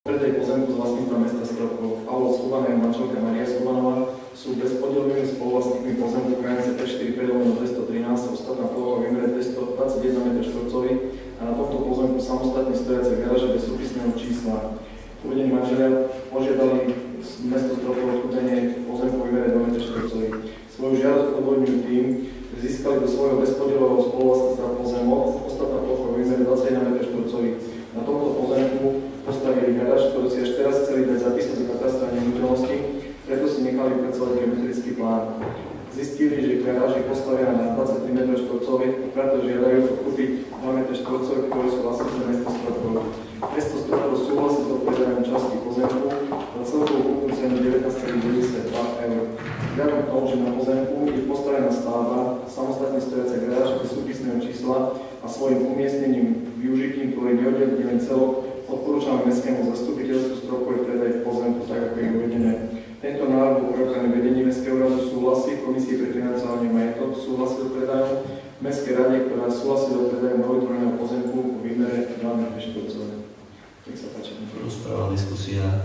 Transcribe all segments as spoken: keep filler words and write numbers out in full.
Predaj pozemku z vlastníctva mesta Stropkov. Pavol Skuban a manželka Maria Skubanová sú bezpodielovými spoluvlastníkmi pozemku K N C päť štyri päť dvestotrinásť, ostatná plocha v výmere dvestodvadsaťjeden metrov štvorcových a na tomto pozemku samostatne stojace garáže bez súpisného čísla. Uvedení manželia požiadali mesto Stropkov odkúpenie pozemku v výmere dva metre štvorcových. Svoju žiadosť odvodňujú tým, že získali do svojho bezpodielového spoluvlastníctva pozemok, ostatná plocha v výmere dvadsaťjeden metrov štvorcových. Na tomto pozemku postavili garáž, ktorý si až teraz chceli dať zapísať do katastra nehnuteľnosti, preto si nechali vypracovať geometrický plán. Zistili, že garáž je postavená na dvadsaťtri metrov štvorcových, preto žiadajú odkúpiť dva metre štvorcové, ktoré sú vlastníctvom mesta Stropkov. Mesto Stropkov súhlasí s odpredaním časti pozemku za celkovú kúpnu cenu devätnásť celá deväťdesiatdva eur. Vzhľadom k tomu, že na pozemku je postavená stavba, samostatne stojaca garáž bez súpisného čísla a svojim umiestnením využitím, ktorý neoddelí celok, odporúčame mestskému zastupiteľstvu Stropkov predaj pozemku, tak ako je uvedené. Tento návrh upravené vedenie Mestského úradu súhlasí, Komisie pre financovanie majetok súhlasí s predajom, Mestskej rade, ktorá súhlasí s predajom novotvoreného pozemku v výmere dva metre štvorcové. Nech sa páči. Rozpráva, diskusia.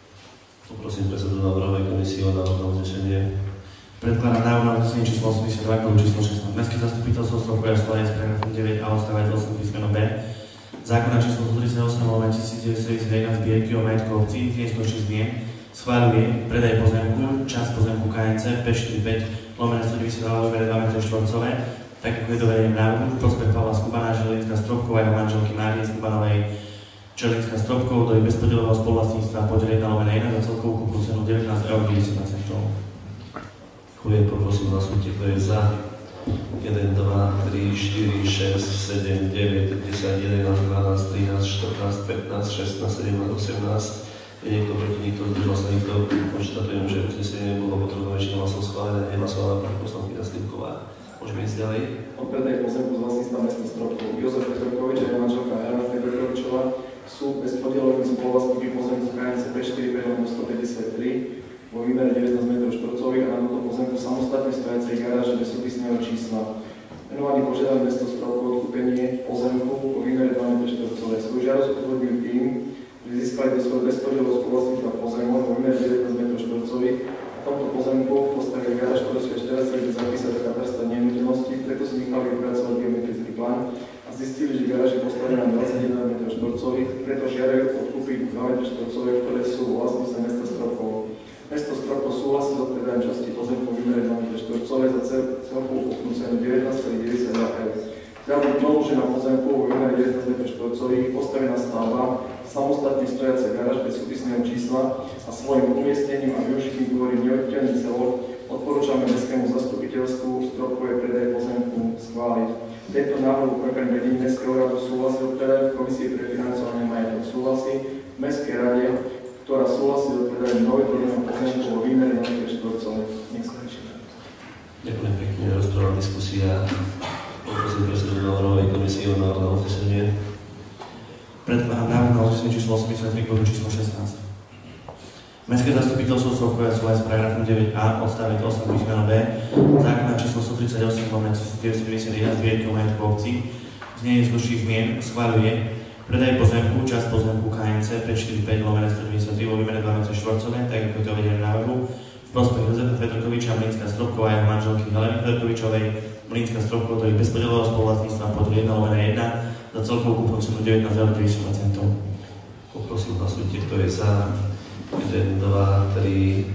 Poprosím predsedu návrhovej komisie o návrh na uznesenie. Predkladám návrh na uznesenie číslo osemdesiatdva, kľúč číslo šestnásť. Mestské zastupiteľstvo Stropkov súhlasí s paragrafom deväť a odstavec osem písmeno B zákona číslo stotridsaťosem lomeno devätnásťstodeväťdesiatjeden zbierky o majetku obcí z neskorších zmien schváľuje predaj pozemku, časť pozemku K N C päť štyri päť lomeno stodeväťdesiatdva výmere dva metre štvorcové, tak ako je dovedením návrhu v prospech Pavla Skubana, Želinská Stropkov a jeho manželky Márie Skubanovej Želinská Stropkov do ich bezpodielového spoluvlastníctva podiel jeden lomeno jeden za celkovú kúpnu cenu devätnásť eur deväťdesiat centov. Ďakujem, poprosím hlasujte, kto je za. jeden, dva, tri, štyri, šesť, sedem, deväť, desať, jedenásť, dvanásť, trinásť, štrnásť, pätnásť, šestnásť, sedemnásť, osemnásť. Je niekto proti, nikto, zdržal sa nikto. Konštatujem, že uznesenie nebolo potrebné väčšinou hlasov schválené, nehlasovala pani poslankyňa Slivková. Môžeme ísť ďalej. O predaj pozemku z vlastníctva mesta Stropkov. Jozef Petrovič a jeho manželka Jana Petrovičová sú bezpodielovými spoluvlastníkmi pozemku K N C päť štyri päť stopäťdesiattri vo výmere devätnásť metrov štvorcových a na tomto pozemku samostatne stojacej garáže bez súpisného čísla. Menovaní požiadali mesto Stropkov odkúpenie pozemku vo výmere dva metre štvorcové. Svoju žiadosť odvodňujú tým, že získali do svojho bezpodielového spoluvlastníctva pozemok vo výmere devätnásť metrov štvorcových. Na tomto pozemku postavili garáž, ktorý si ešte raz chceli zapísať do katastra nehnuteľnosti, preto si nechali vypracovať geometrický plán a zistili, že garáž je postavená na dvadsaťjeden metrov štvorcových, preto žiadajú odkúpiť dva metre štvorcové, ktoré sú vlastníctvom mesta Stropkov. Mesto Stropkov súhlasí s odpredaním časti pozemku v výmere dva metre štvorcové za celkovú kúpnu cenu devätnásť celá deväťdesiatdva eur. Vzhľadom k tomu, že na pozemku v výmere devätnásť metrov štvorcových postavená stavba, samostatne stojaca garáž bez súpisného čísla a svojim umiestnením a využitím tvorí neoddeliteľný celok, odporúčame mestskému zastupiteľstvu Stropkové predaj pozemku schváliť. Tento návrh upravený vedení Mestského úradu súhlasí s predajom Komisie pre financovanie majetok súhlasí v Mestskej rade, ktorá súhlasí s predajom novotvoreného pozemku vo výmere dva metre štvorcové. Nech sa páči. Ďakujem pekne, rozpráva, diskusia. Poprosím predsedu návrhovej komisie o návrh na uznesenie. Predkladám návrh na uznesenie číslo osemdesiattri, kľúč číslo šestnásť. Mestské zastupiteľstvo Stropkov súhlasí s paragrafom deväť a odstavec osem písmeno B zákona číslo stotridsaťosem lomeno devätnásťstodeväťdesiatjeden zbierky o majetku obcí z neskorších zmien schváľuje predaj pozemku, časť pozemku K N C päť štyri päť lomeno stodeväťdesiattri vo výmere dva metre štvorcové, tak ako je to uvedené v návrhu v prospech Jozefa Petroviča, Mlínska Stropkov a jeho manželky Heleny Petrovičovej, Mlínska Stropkov do ich bezpodielového spoluvlastníctva podiel jeden lomeno jeden za celkovú kúpnu cenu devätnásť eur deväťdesiat centov. Poprosím hlasujte, kto je za. jeden, dva, tri,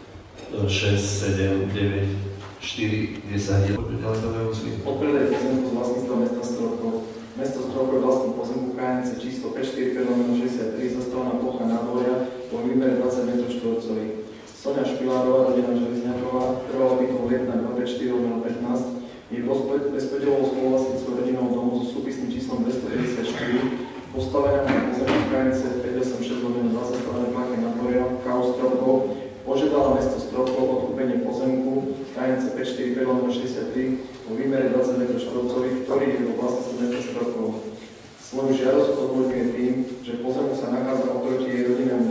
šesť, sedem, deväť, štyri, desať, jeden. O predaj pozemku z vlastníctva mesta Stropkov. Mesto Stropkov vlastní pozemku K N C číslo päť štyri päť šesťdesiattri, zastavená plocha nádvoria vo výmere dvadsať metrov štvorcových. Soňa Špilárová, rodina Železňáková, trvalá bytov Lietna dvadsaťštyri pätnásť, je bezpodielovou spoluvlastníctvom rodinného domu so súpisným číslom dvestodeväťdesiatštyri, postavená na pozemku K N C päť osem šesť dva zastavené plachy nádvoria K O Stropkov, požiadala mesto Stropkov o odkúpenie pozemku K N C päť štyri päť šesťdesiattri vo výmere dvadsať metrov štvorcových, ktorý je vo vlastníctve mesta Stropkov. Svoju žiadosť odvodňuje tým, že pozemok sa nachádza oproti jej rodinnému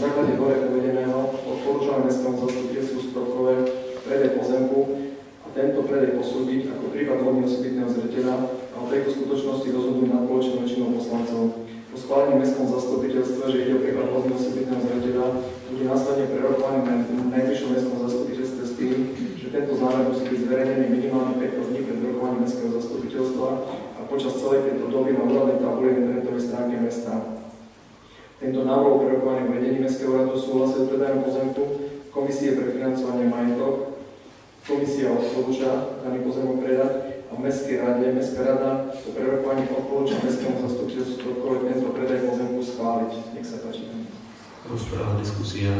základe hore uvedeného odporúčame mestskému zastupiteľstvu Stropkové predaj pozemku a tento predaj posúdiť ako prípad hodný osobitného zreteľa a o tejto skutočnosti rozhodnúť nad spoločnou väčšinou poslancov. Po schválení v mestskom zastupiteľstve, že ide o prípad hodný osobitného zreteľa, bude následne prerokovaný na najvyššom mestskom zastupiteľstve s tým, že tento zámer musí byť zverejnený minimálne pätnásť dní pred rokovaním mestského zastupiteľstva a počas celej tejto doby na úradnej tabuli internetovej stránke mesta. Tento návrh o prerokovaní v vedení mestského úradu súhlasí s predajom pozemku Komisie pre financovanie majetok. Komisia odporúča daný pozemok predať a v Mestskej rade Mestská rada po prerokovaní odporúča mestskému zastupiteľstvu Stropkové tento predaj pozemku schváliť. Nech sa páči. Rozpráva, diskusia.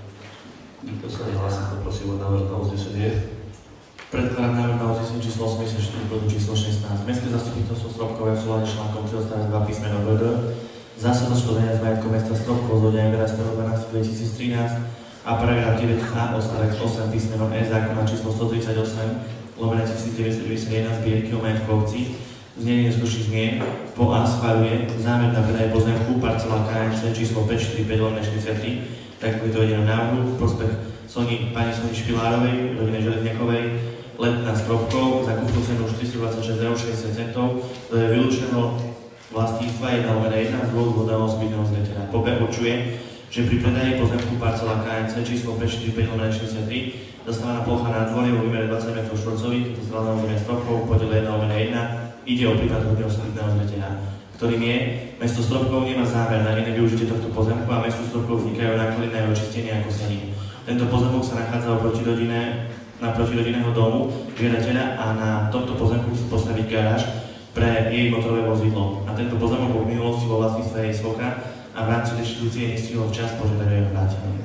Nikto sa nehlási, poprosím o návrh na uznesenie. Predkladám návrh na uznesenie číslo osemdesiatštyri bodu číslo šestnásť. Mestské zastupiteľstvo Stropkové v súlade s článkom tri odstavec dva písmeno B D zásada škodenia z majetkom mesta Stropkov zo dňa jedenásteho dvanásteho dvetisíctrinásť a paragraf deväť a odstavec osem písmeno E zákona číslo stotridsaťosem lomeno devätnásťstodeväťdesiatjeden zbierky o majetku obcí znenie neskorších zmien po A schvaľuje zámer na predaj pozemku parcela K N C číslo päť štyri päť lomeno štyridsaťtri, tak ako je to uvedené v návrhu v prospech Soni, pani Soni Špilárovej, rodiny Železniakovej, Letná Stropkov za kúpnu cenu štyristodvadsaťšesť eur šesťdesiat centov, to je vylúčeno vlastníctva jedna lomeno jeden z dôvodu hodného osobitného zreteľa. Po B určuje, že pri predaji pozemku parcela K N C číslo päť štyri päť lomeno štyridsaťtri zastávaná plocha na dvorie vo výmere dvadsať metrov štvorcových, to znamená územie Stropkov, podiel jeden lomeno jeden, ide o prípad hodného osobitného zreteľa, ktorým je, mesto Stropkov nemá zámer na iné využitie tohto pozemku a mestu Stropkov vznikajú náklady na jeho čistenie a kosenie. Tento pozemok sa nachádza oproti rodine, naproti rodinného domu žiadateľa a na tomto pozemku chce postaviť garáž pre jej motorové vozidlo. A tento pozemok bol v minulosti vo vlastníctve jej svoka a v rámci reštitúcie nestihol včas požiadať jeho vrátenie.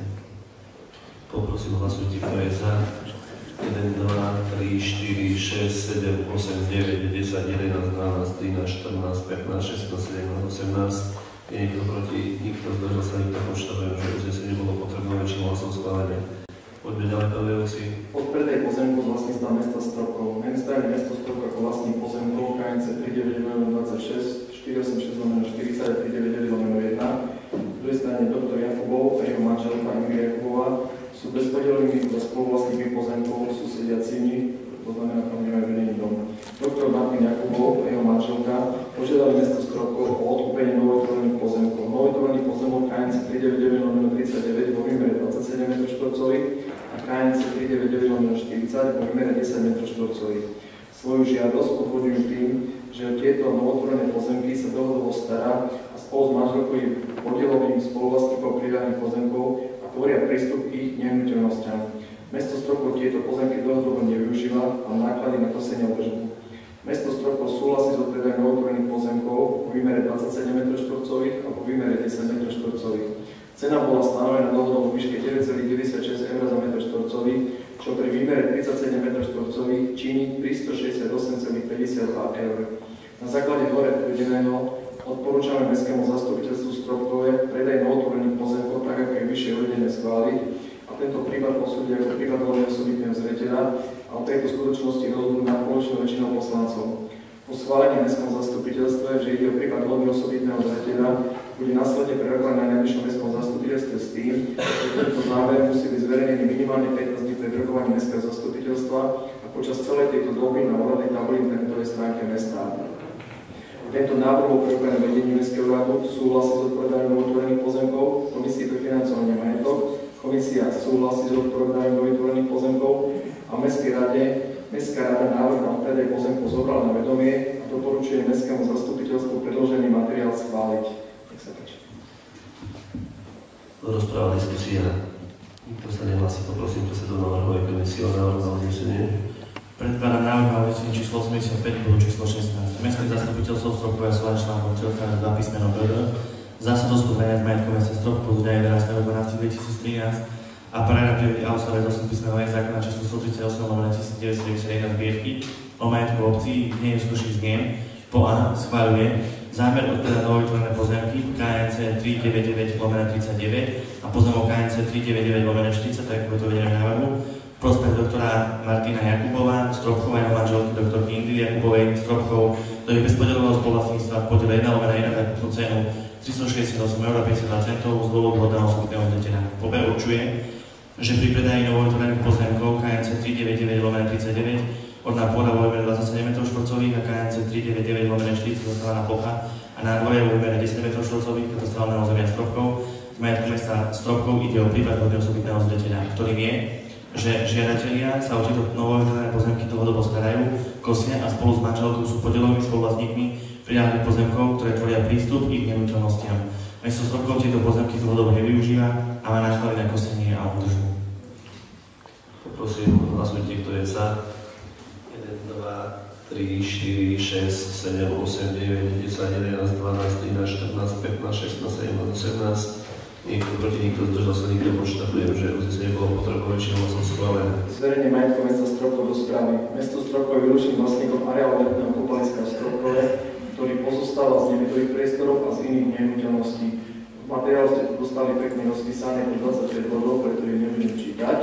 Poprosím, hlasujte, kto je za. jeden, dva, tri, štyri, šesť, sedem, osem, deväť, desať, jedenásť, dvanásť, trinásť, štrnásť, pätnásť, šestnásť, sedemnásť, osemnásť. Je niekto proti, nikto zdržal sa, nikto konštatujem, že uznesenie bolo potrebné väčšinou hlasov schválené. Poďme ďalej, pán vedúci. Od predaj pozemku z vlastníctva mesta Stropkov. Na jednej strane mesto Stropkov ako vlastník pozemkov K N C tri deväť lomeno dvadsaťšesť, štyri osem šesť lomeno štyridsať a tri deväť deväť lomeno jeden. Na druhej strane doktor Jakubov a jeho manželka Emília Jakubová sú bezpodielovými spoluvlastníkmi pozemkov susediacimi, to znamená, tam nemajú vedený dom. Doktor Martin Jakubov a jeho manželka požiadali mesto Stropkov o odkúpenie novotvorených pozemkov. Novotvorený pozemok K N C tri deväť deväť lomeno tridsaťdeväť vo výmere dvadsaťsedem metrov štvorcových a K N C tri deväť deväť lomeno štyridsať vo výmere desať metrov štvorcových. Svoju žiadosť odvodňujú tým, že tieto novotvorené pozemky sa dlhodobo stará a spolu s manželkovým podielovým spoluvlastníkom pridaných pozemkov a tvoria prístup k ich nehnuteľnostiam. Mesto Stropkov tieto pozemky dlhodobo nevyužíva a náklady na kosenie a držbu. Mesto Stropkov súhlasí s odpredajom novotvorených pozemkov vo výmere dvadsaťsedem metrov štvorcových a vo výmere desať metrov štvorcových. Cena bola stanovená dlhodobo v výške deväť celá deväťdesiatšesť eur za metr štvorcový, čo pri výmere tridsaťsedem metrov štvorcových činí tristošesťdesiatosem celá päťdesiatdva eur. Na základe hore uvedeného odporúčame mestskému zastupiteľstvu Stropkové predaj novotvorených pozemkov tak, ako je vyššie uvedené schváliť a tento prípad posúdiť ako prípad hodného osobitného zreteľa a o tejto skutočnosti rozhodnúť na spoločnou väčšinou poslancov. Po schválení mestskom zastupiteľstve, že ide o prípad hodného osobitného zreteľa, bude následne prerokovaný na najvyššom mestskom zastupiteľstve s tým, že tento záver musí byť zverejnený minimálne pätnásť dní pred rokovaním mestského zastupiteľstva a počas celej tejto doby na úradnej tabuli internetovej stránke mesta. Tento návrh o prerokovaní vedení mestského úradu súhlasí s odpovedaním novotvorených pozemkov Komisie pre financovanie majetok. Komisia súhlasí s odpovedaním novotvorených pozemkov a v Mestskej rade Mestská rada návrh na predaj pozemkov zobrala na vedomie a doporučuje mestskému zastupiteľstvu predložený materiál schváliť. Nech sa páči. Rozpráva, diskusia. Nikto sa nehlási, poprosím predsedu návrhovej komisie o návrh na uznesenie. Predkladám návrh na uznesenie číslo osemdesiatpäť bodu číslo šestnásť. Mestské zastupiteľstvo Stropkové v súlade s článkom tri odstavec dva písmeno B D zásadu hospodárenia s majetkom mesta Stropkov z dňa jedenásteho dvanásteho dvetisíctrinásť a paragraf deväť a odstavec osem písmeno E zákona číslo stotridsaťosem lomeno devätnásťstodeväťdesiatjeden zbierky o majetku obcí v neskorších zmien po A schvaľuje zámer odpredať novovytvorené pozemky K N C tri deväť deväť lomeno tridsaťdeväť a pozemok K N C tri deväť deväť lomeno štyridsať, tak ako je to uvedené v návrhu, v prospech doktora Martina Jakubova, Stropkova, jeho manželky doktorky Indry Jakubovej, Stropkov, do ich bezpodielového spoluvlastníctva v podiele jedna lomeno jeden za kúpnu cenu tristošesťdesiatosem eur a päťdesiatdva centov z dôvodu hodného osobitného zletenia. Pober určuje, že pri predaji novovytvorených pozemkov K N C tristodeväťdesiatdeväť lomeno tridsaťdeväť orná pôda vo výmere dvadsaťsedem metrov štvorcových a K N C tristodeväťdesiatdeväť lomeno štyridsať zastávaná plocha a nádvorie vo výmere desať metrov štvorcových katastrálneho územia Stropkov. Z majetku mesta Stropkov ide o prípad hodného osobitného zletenia, ktorým je, že žiadatelia sa o tieto novovytvorené pozemky dlhodobo starajú, kosia a spolu s manželkou sú podielovými spoluvlastníkmi priľahlých pozemkov, ktoré tvoria prístup k ich nehnuteľnostiam. Mesto Stropkov tieto pozemky dlhodobo nevyužíva a má náklady na kosenie a údržbu. Poprosím, hlasujte, kto je za. jeden, dva, tri, štyri, šesť, sedem, osem, deväť, desať, jedenásť, dvanásť, trinásť, štrnásť, pätnásť, šestnásť, sedemnásť, osemnásť. Niekto proti, nikto zdržal sa, nikto konštatujem, že uznesenie bolo potrebné väčšinou hlasom schválené. Zverejne majetku mesta Stropkov do správy. Mesto Stropkov je výlučným vlastníkom areálu letného kúpaliska v Stropkove, ktorý pozostáva z nebytových priestorov a z iných nehnuteľností. V materiálu ste dostali pekne rozpísané po dvadsaťpäť bodov, preto ich nebudem čítať.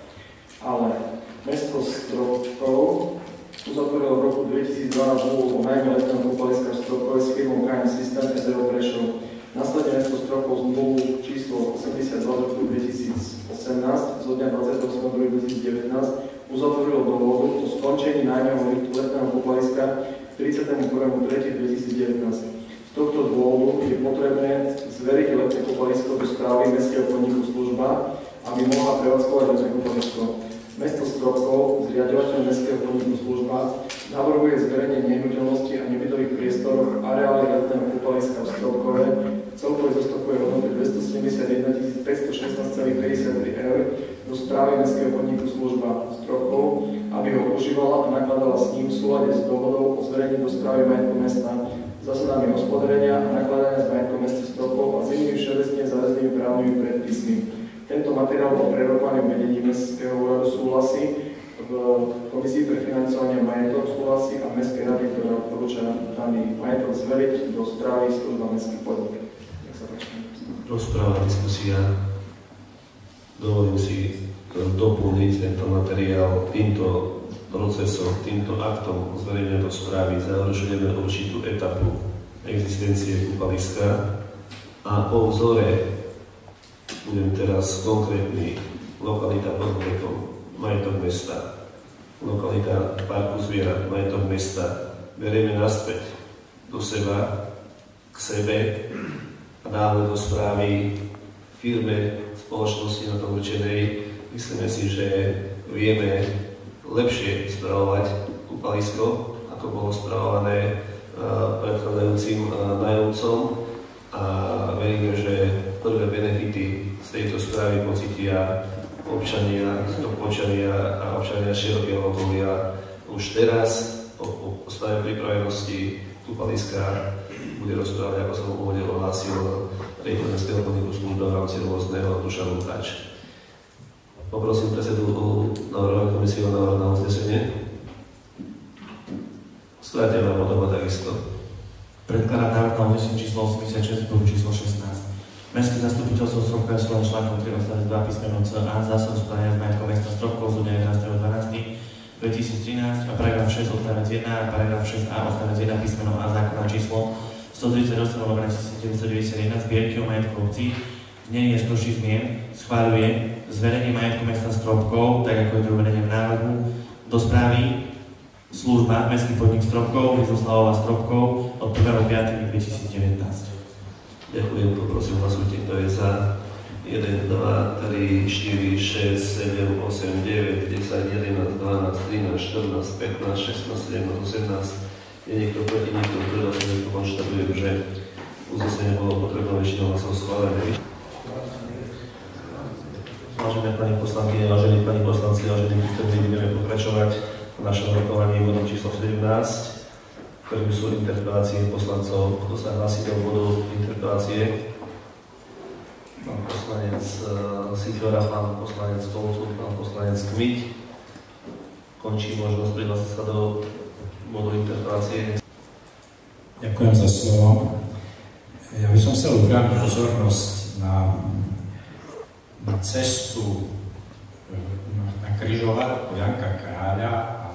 Ale mesto Stropkov uzatvorilo v roku dvetisícdvanásť zmluvu o nájme letného kúpaliska v Stropkove s firmou K M System es er o Prešov. Následne mesto Stropkov zmluvu číslo osemdesiatdva z roku dvetisícosemnásť zo dňa dvadsiateho ôsmeho júla dvetisícdevätnásť uzatvorilo dohodu o skončení nájmu letného kúpaliska tridsiateho prvého tretieho dvetisícdevätnásť. Z tohto dôvodu je potrebné zveriť letné kúpalisko do správy mestského podniku Služba, aby mohla prevádzkovať letné kúpalisko. Mesto Stropkov, zriaďovateľ mestského podniku Služba, navrhuje zverejnenie nehnuteľnosti a nebytových priestorov areály letného kúpaliska v Stropkove celkovej zostavkovej hodnoty dvestosedemdesiatjeden tisíc päťstošestnásť celá päťdesiattri eur do správy mestského podniku Služba Stropkov, aby ho užívala a nakladala s ním v súlade s dohodou o zverejnení do správy majetku mesta, zasadami hospodárenia a nakladania s majetkom mesta Stropkov a s inými všeobecne záväznými právnymi predpismi. Tento materiál bol prerokovaný v vedení Mestského úradu súhlasí, v Komisii pre financovanie majetok súhlasí a Mestskej rady, ktorá odporúča daný majetok zveriť do správy Služba Mestský podnik. Rozpráva, diskusia. Dovolím si doplniť tento materiál týmto procesom, týmto aktom zverejnenia do správy. Završujeme určitú etapu existencie kúpaliska a po vzore budem teraz konkrétny. Lokalita pod brekom, majetok mesta. Lokalita parku zvierat, majetok mesta. Berieme naspäť do seba, k sebe a dáme do správy firme, spoločnosti na tom určenej. Myslíme si, že vieme lepšie spravovať kúpalisko, ako bolo spravované predchádzajúcim nájomcom, a veríme, že prvé benefity z tejto správy pocítia občania, stropkovčania a občania širokého okolia už teraz o, o stave pripravenosti kúpaliska bude rozprávať, ako som úvodne ohlásil, riaditeľ Mestského podniku Služba v rámci rôzneho Dušan Lukáč. Poprosím predsedu návrhovej komisie o návrh na uznesenie. Skrátená podoba takisto. Predkladám návrh na uznesenie číslo osemdesiatšesť, bod číslo šestnásť. Mestské zastupiteľstvo Stropkov je svojím článkom tri odstavec dva písmeno C A zásah hospodárenia s majetkom mesta Stropkov zo dňa jedenásteho decembra dvetisíctrinásť a paragraf šesť odstavec jeden a paragraf šesť A odstavec jeden písmeno A zákona číslo stotridsaťosem lomeno devätnásťstodeväťdesiatjeden zbierky o majetku obcí v znení neskôrších zmien schváľuje zverejnenie majetku mesta Stropkov, tak ako je to uvedené v návrhu, do správy Služba Mestský podnik Stropkov, Vyzoslavová Stropkov od prvého piateho dvetisícdevätnásť. Ďakujem, poprosím, hlasujte, kto je za. jeden, dva, tri, štyri, šesť, sedem, osem, deväť, desať, jedenásť, dvanásť, trinásť, štrnásť, pätnásť, šestnásť, sedemnásť, osemnásť. Je niekto proti, niekto zdržal sa, niekto konštatujem, že uznesenie bolo potrebné väčšinou hlasov schválené. Vážené pani poslankyne, vážení pani poslanci, vážení prítomní, budeme pokračovať v našom rokovaní bodom číslo sedemnásť, ktorým sú interpelácie poslancov. Kto sa hlási do bodu interpelácie? Pán poslanec uh, Siťora, pán poslanec Kolcov, pán poslanec Kmiť. Končí možnosť prihlásiť sa do bodu interpelácie. Ďakujem za slovo. Ja by som chcel upriamiť pozornosť na, na cestu na križovatku Janka Kráľa a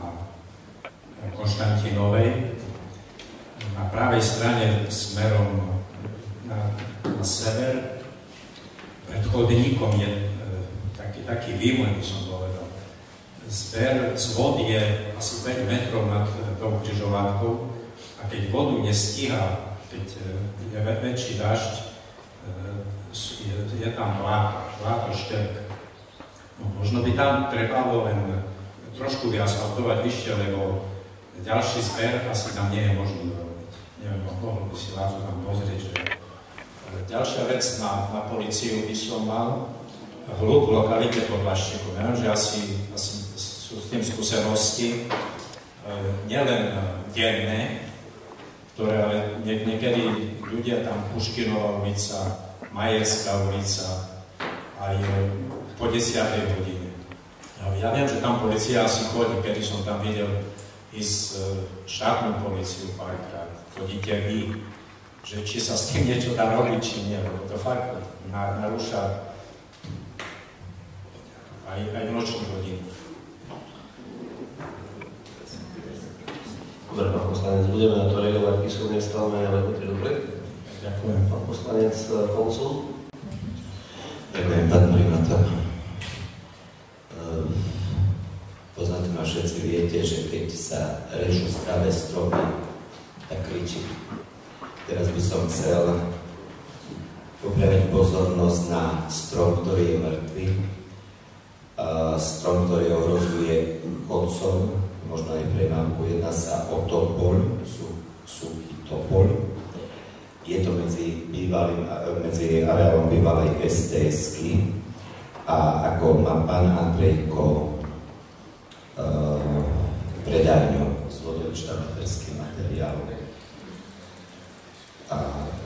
Konštantínovej. Na pravej strane smerom na, na sever. Pred chodníkom je e, taký, taký výmoj, by som povedal. Zber z vody je asi päť metrov nad tou križovatkou a keď vodu nestíha, keď je väčší dažď, je, je tam bláto, bláto šterk. No, možno by tam trebalo len trošku vyasfaltovať vyššie, lebo ďalší zber asi tam nie je možný urobiť. Neviem, mohol by si Lázo tam pozrieť, že... Ďalšia vec na, na políciu by som mal hluk v lokalite pod Laščekom. Ja viem, že asi, asi sú s tým skúsenosti, e, nielen denné, ktoré ale nie, niekedy ľudia tam Puškinová ulica, Majerská ulica, aj po desiatej hodine. Ja viem, že tam polícia asi chodí, kedy som tam videl ísť štátnu políciu párkrát. Chodíte vy, že či sa s tým niečo dá robiť, či nie, lebo to fakt narúša aj, aj nočnú hodinu. Dobre, pán poslanec, budeme na to reagovať písomne, stavme, ale to je dobre. Ďakujem. Pán poslanec Konsul. Ďakujem, pán primátor. Poznáte ma, všetci viete, že keď sa režú zdravé stromy, tak kričí. Teraz by som chcel upraviť pozornosť na strom, ktorý je mŕtvy. Strom, ktorý ohrozuje chodcov, možno aj pre mamku. Jedná sa o topol, suchý topol. Je to medzi, bývalým, medzi areálom bývalej es té esky a ako má pán Andrejko uh, predajňu s vodoinštalaterským materiálom. A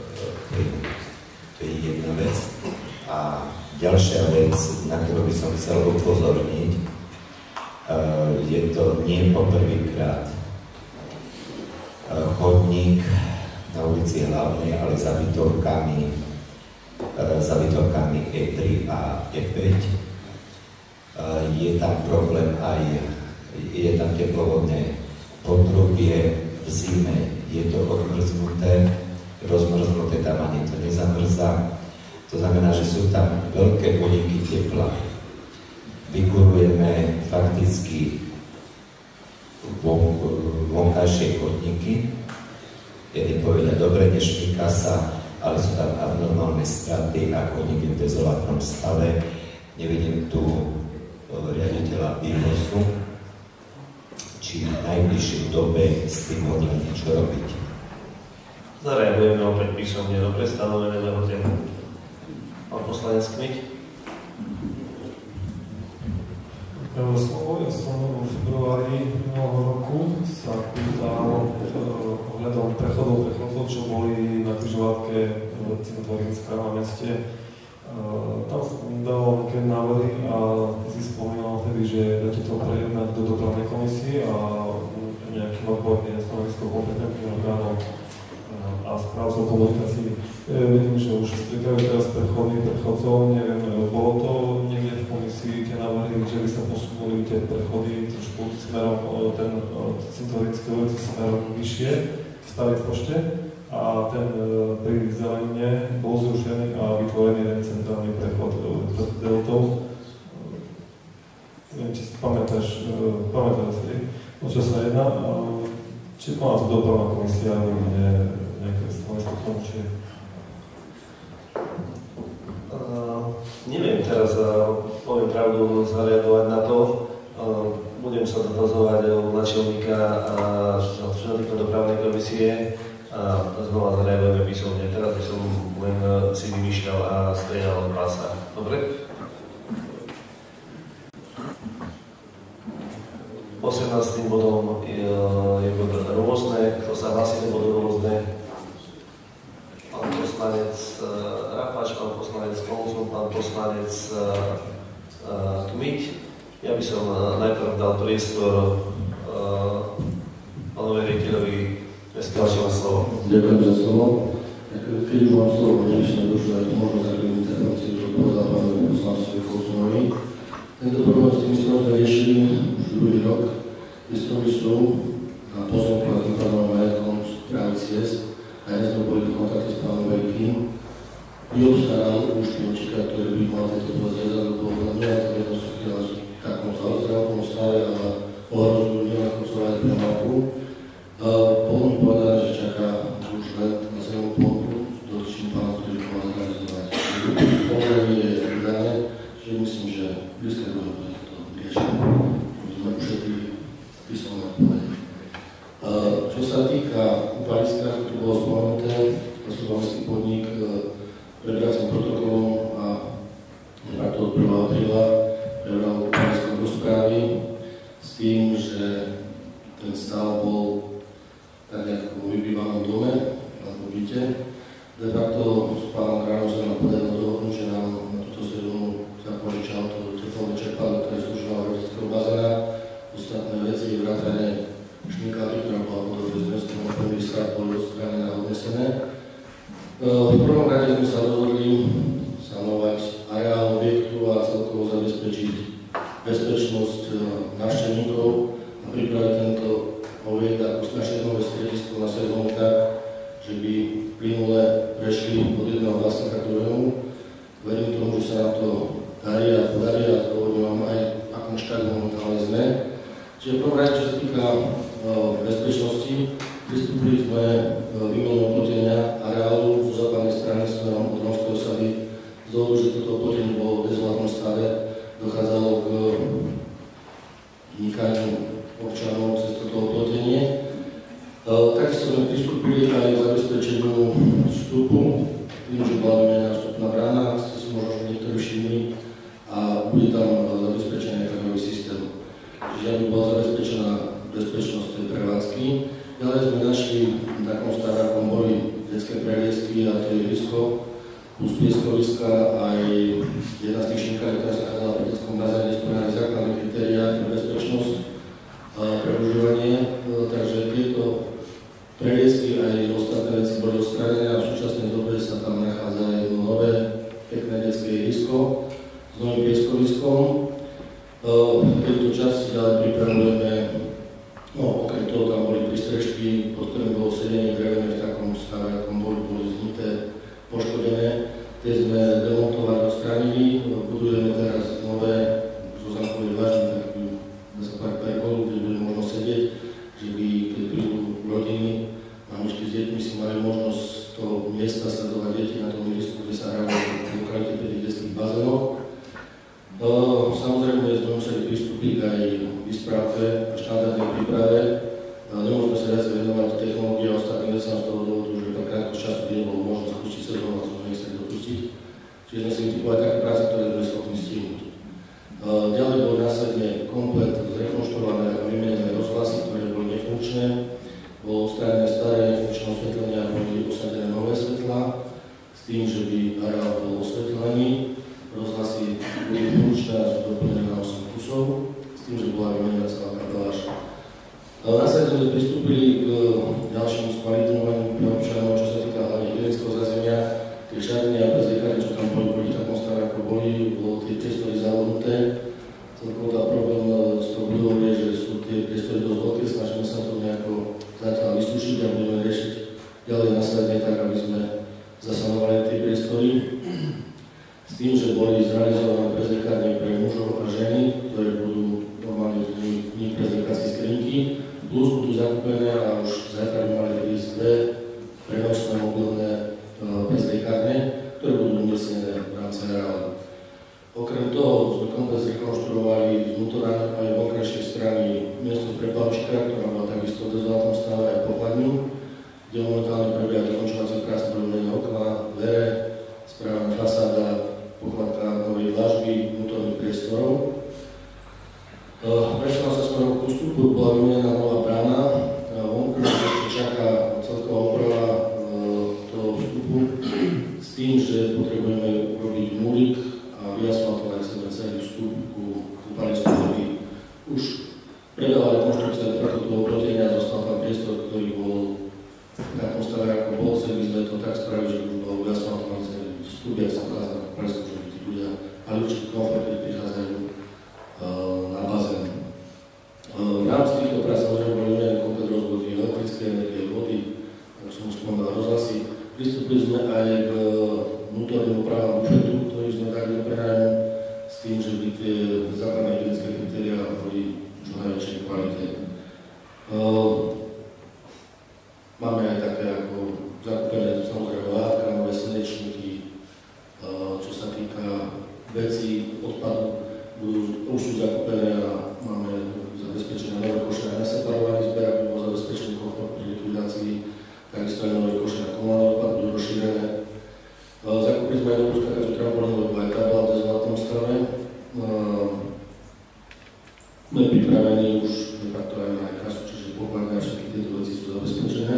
to je jedna vec. A ďalšia vec, na ktorú by som chcel upozorniť, uh, je to nie poprvýkrát. Uh, chodník na ulici Hlavnej, ale za bytovkami, uh, za bytovkami é tri a é päť. Uh, je tam problém aj, je tam teplovodné potrubie v zime, je to odmrznuté, rozmrznuté, tam ani to nezamrzá. To znamená, že sú tam veľké úniky tepla. Vykurujeme fakticky von, vonkajšie chodníky. Jedni povedia, dobre, nešmýka sa, ale sú tam abnormálne straty a chodník je v dezolátnom stave. Nevidím tu riaditeľa vývozu, či v najbližšej dobe s tým hodne niečo robiť. Zareagujeme opäť písomne, dobre stanovené lehote. Pán poslanec Kmiť. Ďakujem za slovo. Ja som v februári minulého roku sa pýtal ohľadom prechodov prechodcov, čo boli na križovatke Cintorínska na meste. Tam som dal nejaké návrhy a si spomínal vtedy, že dáte to prejednať do dopravnej komisie a nejakým odborným stanoviskom kompetentným orgánom a správcov komunikácií. Vidím, že už strikajú teraz prechody prechodcov, neviem, bolo to niekde v komisii tie návrhy, že by sa posunuli tie prechody trošku smerom, ten Cintorínsky ulici smerom vyššie v Starej pošte a ten pri Zelenine bol zrušený a vytvorený jeden centrálny prechod pred deltou. Neviem, či si pamätáš, pamätáš si, o čo sa jedná, či má to dopravná komisia, niekde nejaké stanovisko k tomu, či Uh, neviem teraz, uh, poviem pravdu, zareagovať na to. Uh, budem sa dotazovať u načelníka a členníka dopravnej komisie a znova zareagujeme písomne. Teraz by som len uh, si vymýšľal a strieľal od pása. Dobre? osemnástym bodom je, je bod rôzne. Kto sa hlasí do bodu rôzne? Pán poslanec uh, Rafáč, pán poslanec Konzum, pán poslanec uh, uh, Kmiť. Ja by som uh, najprv dal priestor uh, pánovi riaditeľovi mestského slovo. Ďakujem za slovo. Keď už mám slovo, budem si nedošlo aj možnosť takú intervenciu, čo povedal pánovi poslancovi Konzumovi. Tento problém s tým sme riešili už druhý rok. Listovi sú na pozemku a tým pánom majetkom správy ciest. A ja sme boli v kontakte s pánom Veľkým vyobstaral už piočíka, ktorý by mal tieto dva zriadať, lebo nie to jednostky, ale sú v takom zdravotnom stave a ohrozujú nielen koncovať priamáku. Bolo mi povedané, že čaká už len na celú pompu do čimpánu, ktorý to má zrealizovať. Povolenie je vydané, že myslím, že blízke dobe bude to riešené. My sme ušetrili písomné odpovede. Čo sa týka kúpaliska, ktoré bolo spomenuté, to sú vlastný podnik prebracím protokolom a takto od prvého apríla prebral kúpalisko do správy s tým, že ten stav bol tak nejak v vybývanom dome alebo byte. De facto s pánom Gránom nám podarilo dohodnúť, že nám na túto sezónu zapožičal to teflové čerpadlo, ktoré slúžilo elektrického bazéna, ostatné veci, vrátane šmíkalky, ktorá bola podobne zmestnou, prvý strach boli odstránené a odnesené. V prvom rade sme sa rozhodli sanovať areál objektu a celkovo zabezpečiť bezpečnosť návštevníkov a pripraviť tento objekt ako naše nové stredisko na sezónu tak, že by plynule prešli od jedného vlastníka k druhému. Verím tomu, že sa nám to darí a podarí a dovolím vám aj akom štádiu momentálne sme. Čiže v prvom rade, čo sa týka bezpečnosti, pristúpili sme výmenu oplotenia areálu zo západnej strany smerom od Romskej osady. Z dôvodu, že toto oplotenie bolo v dezolátnom stave, dochádzalo k vnikaniu občanov cez toto oplotenie. Takisto sme pristúpili aj k zabezpečeniu vstupu, tým, že bola vymenená vstupná brána, ste si možno niektorí všimli, a bude tam zabezpečený kamerový systém. Čiže aby bola zabezpečená bezpečnosť tej prevádzky. Ďalej sme našli v takom starákom boli detské preliesky a to je ihrisko, plus pieskoviska, aj jedna z tých šinkáriek, ktorá sa nachádzala pri detskom bazéne, splňali základné kritériá pre bezpečnosť a pre užívanie. Takže tieto preliesky aj ostatné veci boli odstranené a v súčasnej dobe sa tam nachádza jedno nové pekné detské ihrisko s novým pieskoviskom. V tejto časti ďalej pripravujeme, no okrem toho tam boli prístrežky, pod ktorým bolo sedenie drevené v takom stave, akom boli, boli znité, poškodené. Tie sme demontovali, odstránili, budujeme teraz nové zozamkové vážne, takú pergolu, kde bude možno sedieť, že by, keď prídu rodiny, mamičky s deťmi si mali možnosť z toho miesta sledovať deti na tom ihrisku, kde sa hrajú v lokalite pri tých detských bazénoch. Uh, samozrejme sme museli pristúpiť aj k výspravke a štandardnej príprave. Uh, nemôžeme sa viac venovať technológie a ostatným veciam z toho dôvodu, že pre krátko času by nebolo možné spustiť sezónu a sme nechceli dopustiť. Čiže sme si vytipovali také práce, ktoré sme schopní stihnúť. Uh, ďalej boli následne komplet zrekonštruované a vymenené rozhlasy, ktoré boli nefunkčné. Bolo odstránené staré nefunkčné osvetlenia a boli osadené nové svetlá s tým, že by areál bol osvetlený. Rozhlasy boli funkčné a sú doplnené na osem kusov, s tým, že bola vymenená celá kapeláž. Následne sme pristúpili k ďalšiemu skvalitňovaniu pre občanov, čo sa týka hlavne hygienického zázemia. Tie šatne a prezliekárne, čo tam boli, boli v takom stave, ako boli, bolo tie priestory zavodnuté. Celkovo tá problém s tou budovou je, že sú tie priestory dosť veľké, snažíme sa to nejako zatiaľ vystúšiť a budeme riešiť ďalej následne tak, aby sme zasanovali tie priestory. S tým, že boli zrealizované prezliekárne pre mužov a ženy, ktoré budú normálne v nich prezliekácie skrinky, plus budú zakúpené a už zajtra by mali prísť dve prenosné mobilné prezliekárne, ktoré budú umiestnené v rámci areálu. Okrem toho sme komplet zrekonštruovali vnútorné aj vonkajšej strany miesto preplavčíka, ktorá bola takisto v dezolátnom stave aj pokladňu, kde momentálne prebieha dokončovacie práce, vymenenie okna, dvere, správna fasáda, pokladka novej dlažby, vnútorných priestorov. Prešla sa smerom k ústupu, bola vymenená nová brána. Vonku ešte čaká celková oprava toho vstupu s tým, že potrebujeme urobiť múrik a vyasfaltovať celý vstup ku kúpalisku, ktorý už predala rekonštrukcia tohto oplotenia a zostal tam priestor, ktorý bol v takom stave, ako bol. Chceli by sme to tak spraviť, že už bol vyasfaltovaný celý vstup, jak sa dá na kúpalisku, že by tí ľudia mali určitý komfort, keď prichádzajú na bazén. V rámci týchto prác samozrejme boli vymenené komplet rozvody elektrické energie, vody, ako som už spomenul, rozhlasy. Pristúpili sme aj k vnútornej tým, že by tie základné hygienické kritériá boli čo najväčšej kvalite. Máme aj také ako zakúpené samozrejme látka, nové slnečníky, čo sa týka vecí odpadu, budú, už sú zakúpené a máme zabezpečené nové koše na separovaný zber, aby bol zabezpečený komfort pri likvidácii, takisto aj nové koše na komunálny odpad budú rozšírené. Zakúpili sme aj novú skákaciu trampolínu, lebo aj tá bola v zlatom stave. Sme pripravení už de facto aj na krasu, čiže pokladne a všetky tieto veci sú zabezpečené.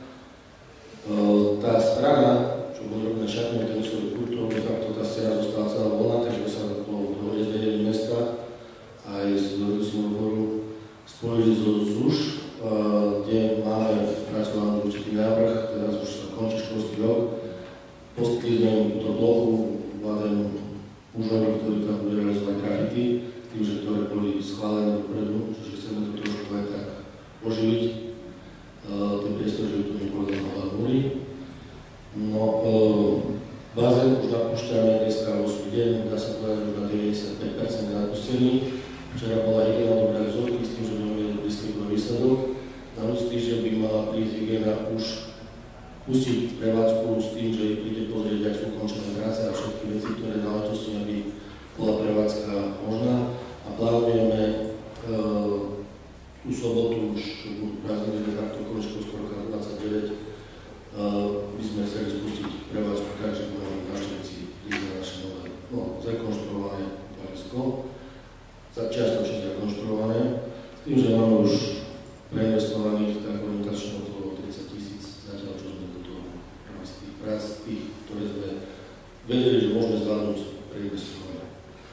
Tá strana, čo bolo robené šatňou tenisových kurtov, de facto tá scéna zostala celá voľná, takže sa po dohode s vedením mesta aj z Dvorského odboru spojili zo ZUŠ, kde máme pracovný určitý návrh, teraz už sa končí školský rok. Poskytli sme im túto plochu mladému mužovi, ktorý tam bude realizovať grafity, tým, že ktoré boli schválené dopredu, čiže chceme to trošku aj tak oživiť. Ten priestor, že tu neboli na múry. No, bazén už napúšťame dneska vo svoj deň, dá sa povedať, že už na deväťdesiatpäť percent je napustený. Včera bola hygiena dobrá rezortky s tým, že máme blízky výsledok. Na budúci týždeň by mala prísť hygiena už pustiť prevádzku s tým, že príde pozrieť, ak sú ukončené práce a všetky veci, ktoré náležitosti, aby bola prevádzka možná. A plánujeme e, tú sobotu, už budú prázdniny de facto konec školského roka dvadsaťdeväť, e, by sme chceli spustiť prevádzku tak, že budeme navštíviť prísť na naše nové, no, zrekonštruované tladisko, čiastočne zrekonštruované, s tým, že máme už preinvestovaných tak orientačne okolo tridsať tisíc, zatiaľ čo sme do toho z tých prác, tých, ktoré sme vedeli, že môžeme zvládnuť preinvestované.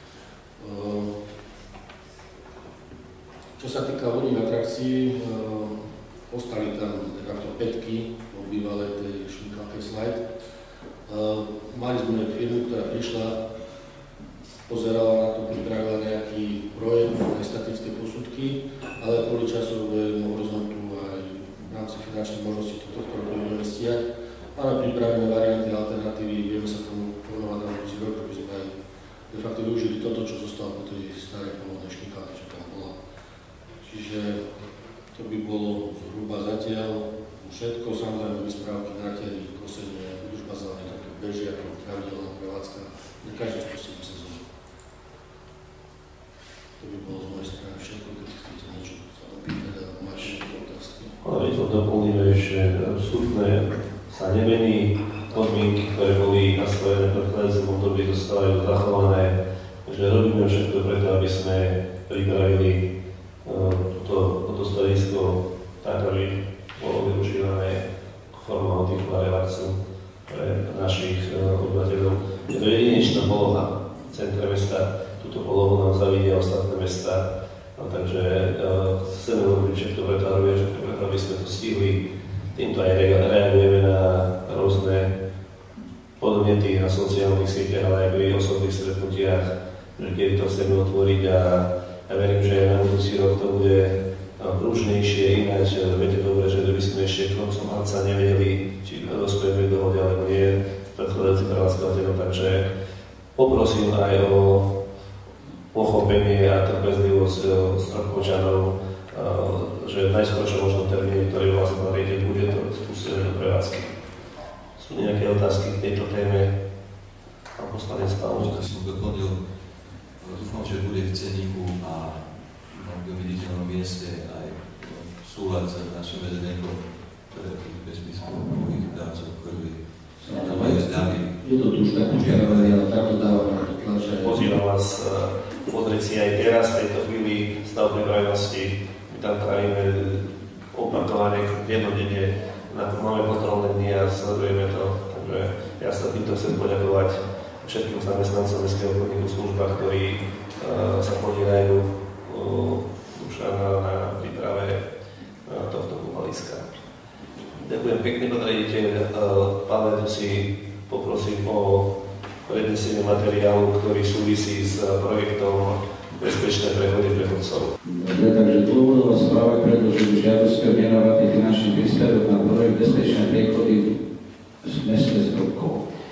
Čo sa týka vodných atrakcií, ostali tam de facto pätky po bývalej tej šminkavkej slide. Mali sme firmu, ktorá prišla, pozerala na to, pripravila nejaký projekt, aj statické posudky, ale kvôli časovému horizontu aj v rámci finančných možností tohto projektu budeme stíhať. Máme pripravené varianty, alternatívy, vieme sa tomu povenovať na budúci rok, aby sme aj de facto využili toto, čo zostalo po tej starej pôvodnej šminkavke, čo tam bola. Čiže to by bolo zhruba zatiaľ všetko, samozrejme vysprávky, natiary, kosenie, údržba zelenej, to beží ako pravidelná prevádzka na každý spôsob sezónu. To by bolo z mojej strany všetko, keď chcete niečo sa opýtať a máte nejaké otázky. Ale my to doplníme, že vstupné sa nemení, podmienky, ktoré boli nastavené v predchádzajúcom období, zostávajú zachované, že robíme všetko preto, aby sme pripravili toto stadisko tak, aby bolo využívané formou oddychu a relaxu pre našich obyvateľov. Je to jedinečná poloha v centre mesta. Túto polohu nám zavidia ostatné mesta, no, takže uh, chceme robiť všetko preto, aby sme to stihli. Týmto aj reagujeme na rôzne podnety na sociálnych sieťach, ale aj pri osobných stretnutiach, že kedy to chceme otvoriť a ja verím, že na budúci rok to bude pružnejšie, ináč viete dobre, že by sme ešte koncom marca nevedeli, či dospejeme k dohode alebo nie predchádzajúci prevádzkovateľom, takže poprosím aj o pochopenie a trpezlivosť Stropkovčanov, že najskôr čo možno termín, ktorý vás nariadil, bude to spustené do prevádzky. Sú nejaké otázky k tejto téme? Pán poslanec Pavol. Ja som doplnil, dúfam, že bude v ceníku a na viditeľnom mieste aj súhľad s našim vedením, ktoré bezpísmových dávcov krvi tam majú známy. Je to tu už tak požiadané, ale takto dávame na to tlače. Pozývam vás pozrieť si aj teraz, v tejto chvíli stav pripravenosti. My tam trávime opakovane, jednodenne, na to máme kontrolné dni a sledujeme to. Takže ja sa týmto chcem poďakovať všetkým zamestnancom Mestského podniku služba, ktorí uh, sa podíľajú uh, už na, na príprave uh, tohto kúpaliska. Ďakujem pekne, pán riaditeľ. Uh, pán vedúci, poprosím o prednesenie materiálu, ktorý súvisí s projektom Bezpečné prechody prechodcov. Dobre, takže dôvodová správa predložili žiadosti o venovať finančný príspevok na projekt Bezpečné prechody v meste Stropkov.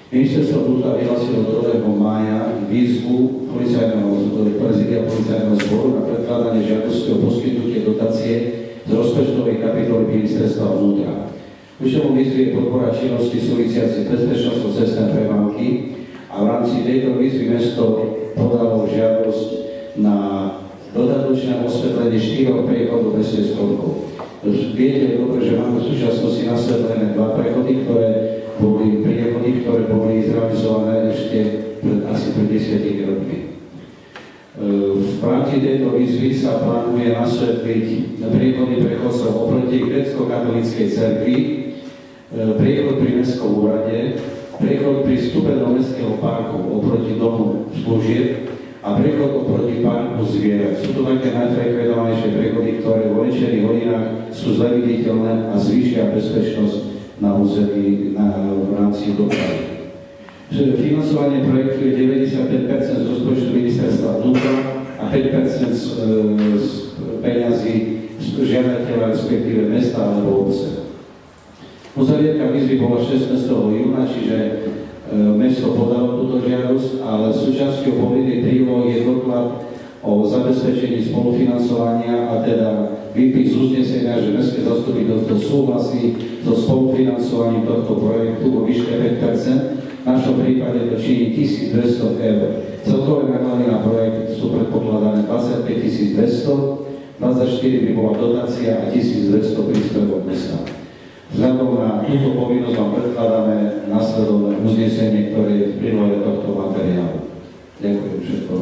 Ministerstvo vnútra vyhlásilo druhého mája výzvu policajného prezidia policajného zboru na predkladanie žiadosti o poskytnutie dotácie z rozpočtovej kapitoly Ministerstva vnútra. Účelom výzvy je podpora činnosti súvisiacej s bezpečnosťou cestnej premávky a v rámci tejto výzvy mesto podalo žiadosť na dodatočné osvetlenie štyroch prechodov bez schodkov. Viete dobre, že máme v súčasnosti nasvetlené dva prechody, ktoré boli priechody, ktoré boli zrealizované ešte pred, asi pred desiatimi rokmi. V rámci tejto výzvy sa plánuje nasvetliť priechody prechodcov oproti grécko-katolíckej cerkvi, priechod pri mestskom úrade, priechod pri vstupe do mestského parku oproti domu služieb a priechod oproti parku zvierat. Sú to také najfrekventovanejšie priechody, ktoré vo večerných hodinách sú zle viditeľné a zvýšia bezpečnosť na území na, v rámci dopravy. Financovanie projektu je deväťdesiatpäť percent z rozpočtu ministerstva vnútra a päť percent z, z peňazí žiadateľa, respektíve mesta alebo obce. Uzavierka výzvy bola šestnásteho júna, čiže e, mesto podalo túto žiadosť, ale súčasťou povinnej prílohy je doklad o zabezpečení spolufinancovania a teda výpis z uznesenia, že mestské zastupiteľstvo súhlasí so spolufinancovaním tohto projektu vo výške päť percent. V našom prípade to činí tisícdvesto eur. Celkové náklady na projekt sú predpokladané dvadsaťpäť tisíc dvesto, dvadsaťštyri by bola dotácia a tisícdvesto príspevok mesta. Vzhľadom na túto povinnosť vám predkladáme nasledovné uznesenie, ktoré je v prílohe tohto materiálu. Ďakujem všetko.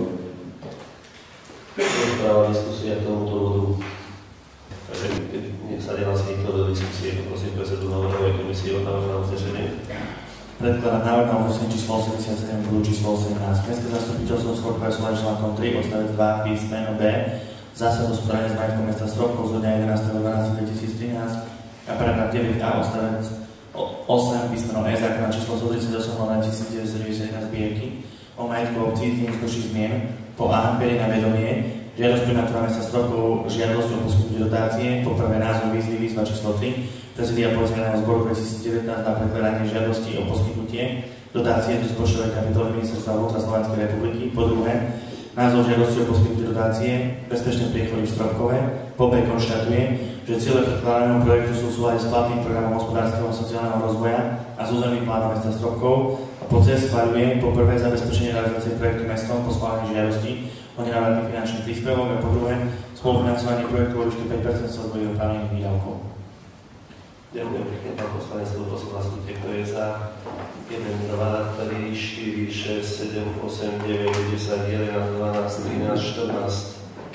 Práva diskusia k tomuto bodu. Takže nech sa nehlasí nikto do diskusie, poprosím predsedu návrhovej komisie o návrh na uznesenie. Predkladám návrh na uznesenie číslo osemdesiatsedem, bodu číslo osemnásť. Mestské zastupiteľstvo Stropkové súľade článkom tri, odstavec dva, písmeno B, zásad hospodárenia s majetkom mesta Stropkov zo dňa jedenásteho decembra dvetisíctrinásť a paragraf deväť a odstavec osem, písmeno E, zákona číslo sto tridsaťosem lomeno devätnásťstodeväťdesiatjeden zbierky o majetku obcí z nezvyšných zmien po A berie na vedomie žiadosť primátora mesta Stropkov, žiadosť o poskytnutie dotácie, poprvé názov výzvy, výzva číslo tri, prezidia policajného zboru dvetisícdevätnásť na predkladanie žiadosti o poskytnutie dotácie z rozpočtovej kapitoly Ministerstva vnútra Slovenskej republiky, po druhé názov žiadosti o poskytnutie dotácie, bezpečné priechody v Stropkove, po B konštatuje, že ciele predkladaného projektu sú v súlade s platným programom hospodárskeho a sociálneho rozvoja a s územným plánom mesta Stropkov a po C schvaľuje po prvé zabezpečenie realizácie projektu mestom po schválení žiadosti o nenávratný finančný príspevok a po druhé spolufinancovanie projektu vo výške päť percent celkových oprávnených výdavkov. Ďakujem pekne, pán poslanec, prosím vás, kto je za jeden, dva, tri, štyri, šesť, sedem, osem, deväť, desať, jedenásť, dvanásť, trinásť, štrnásť,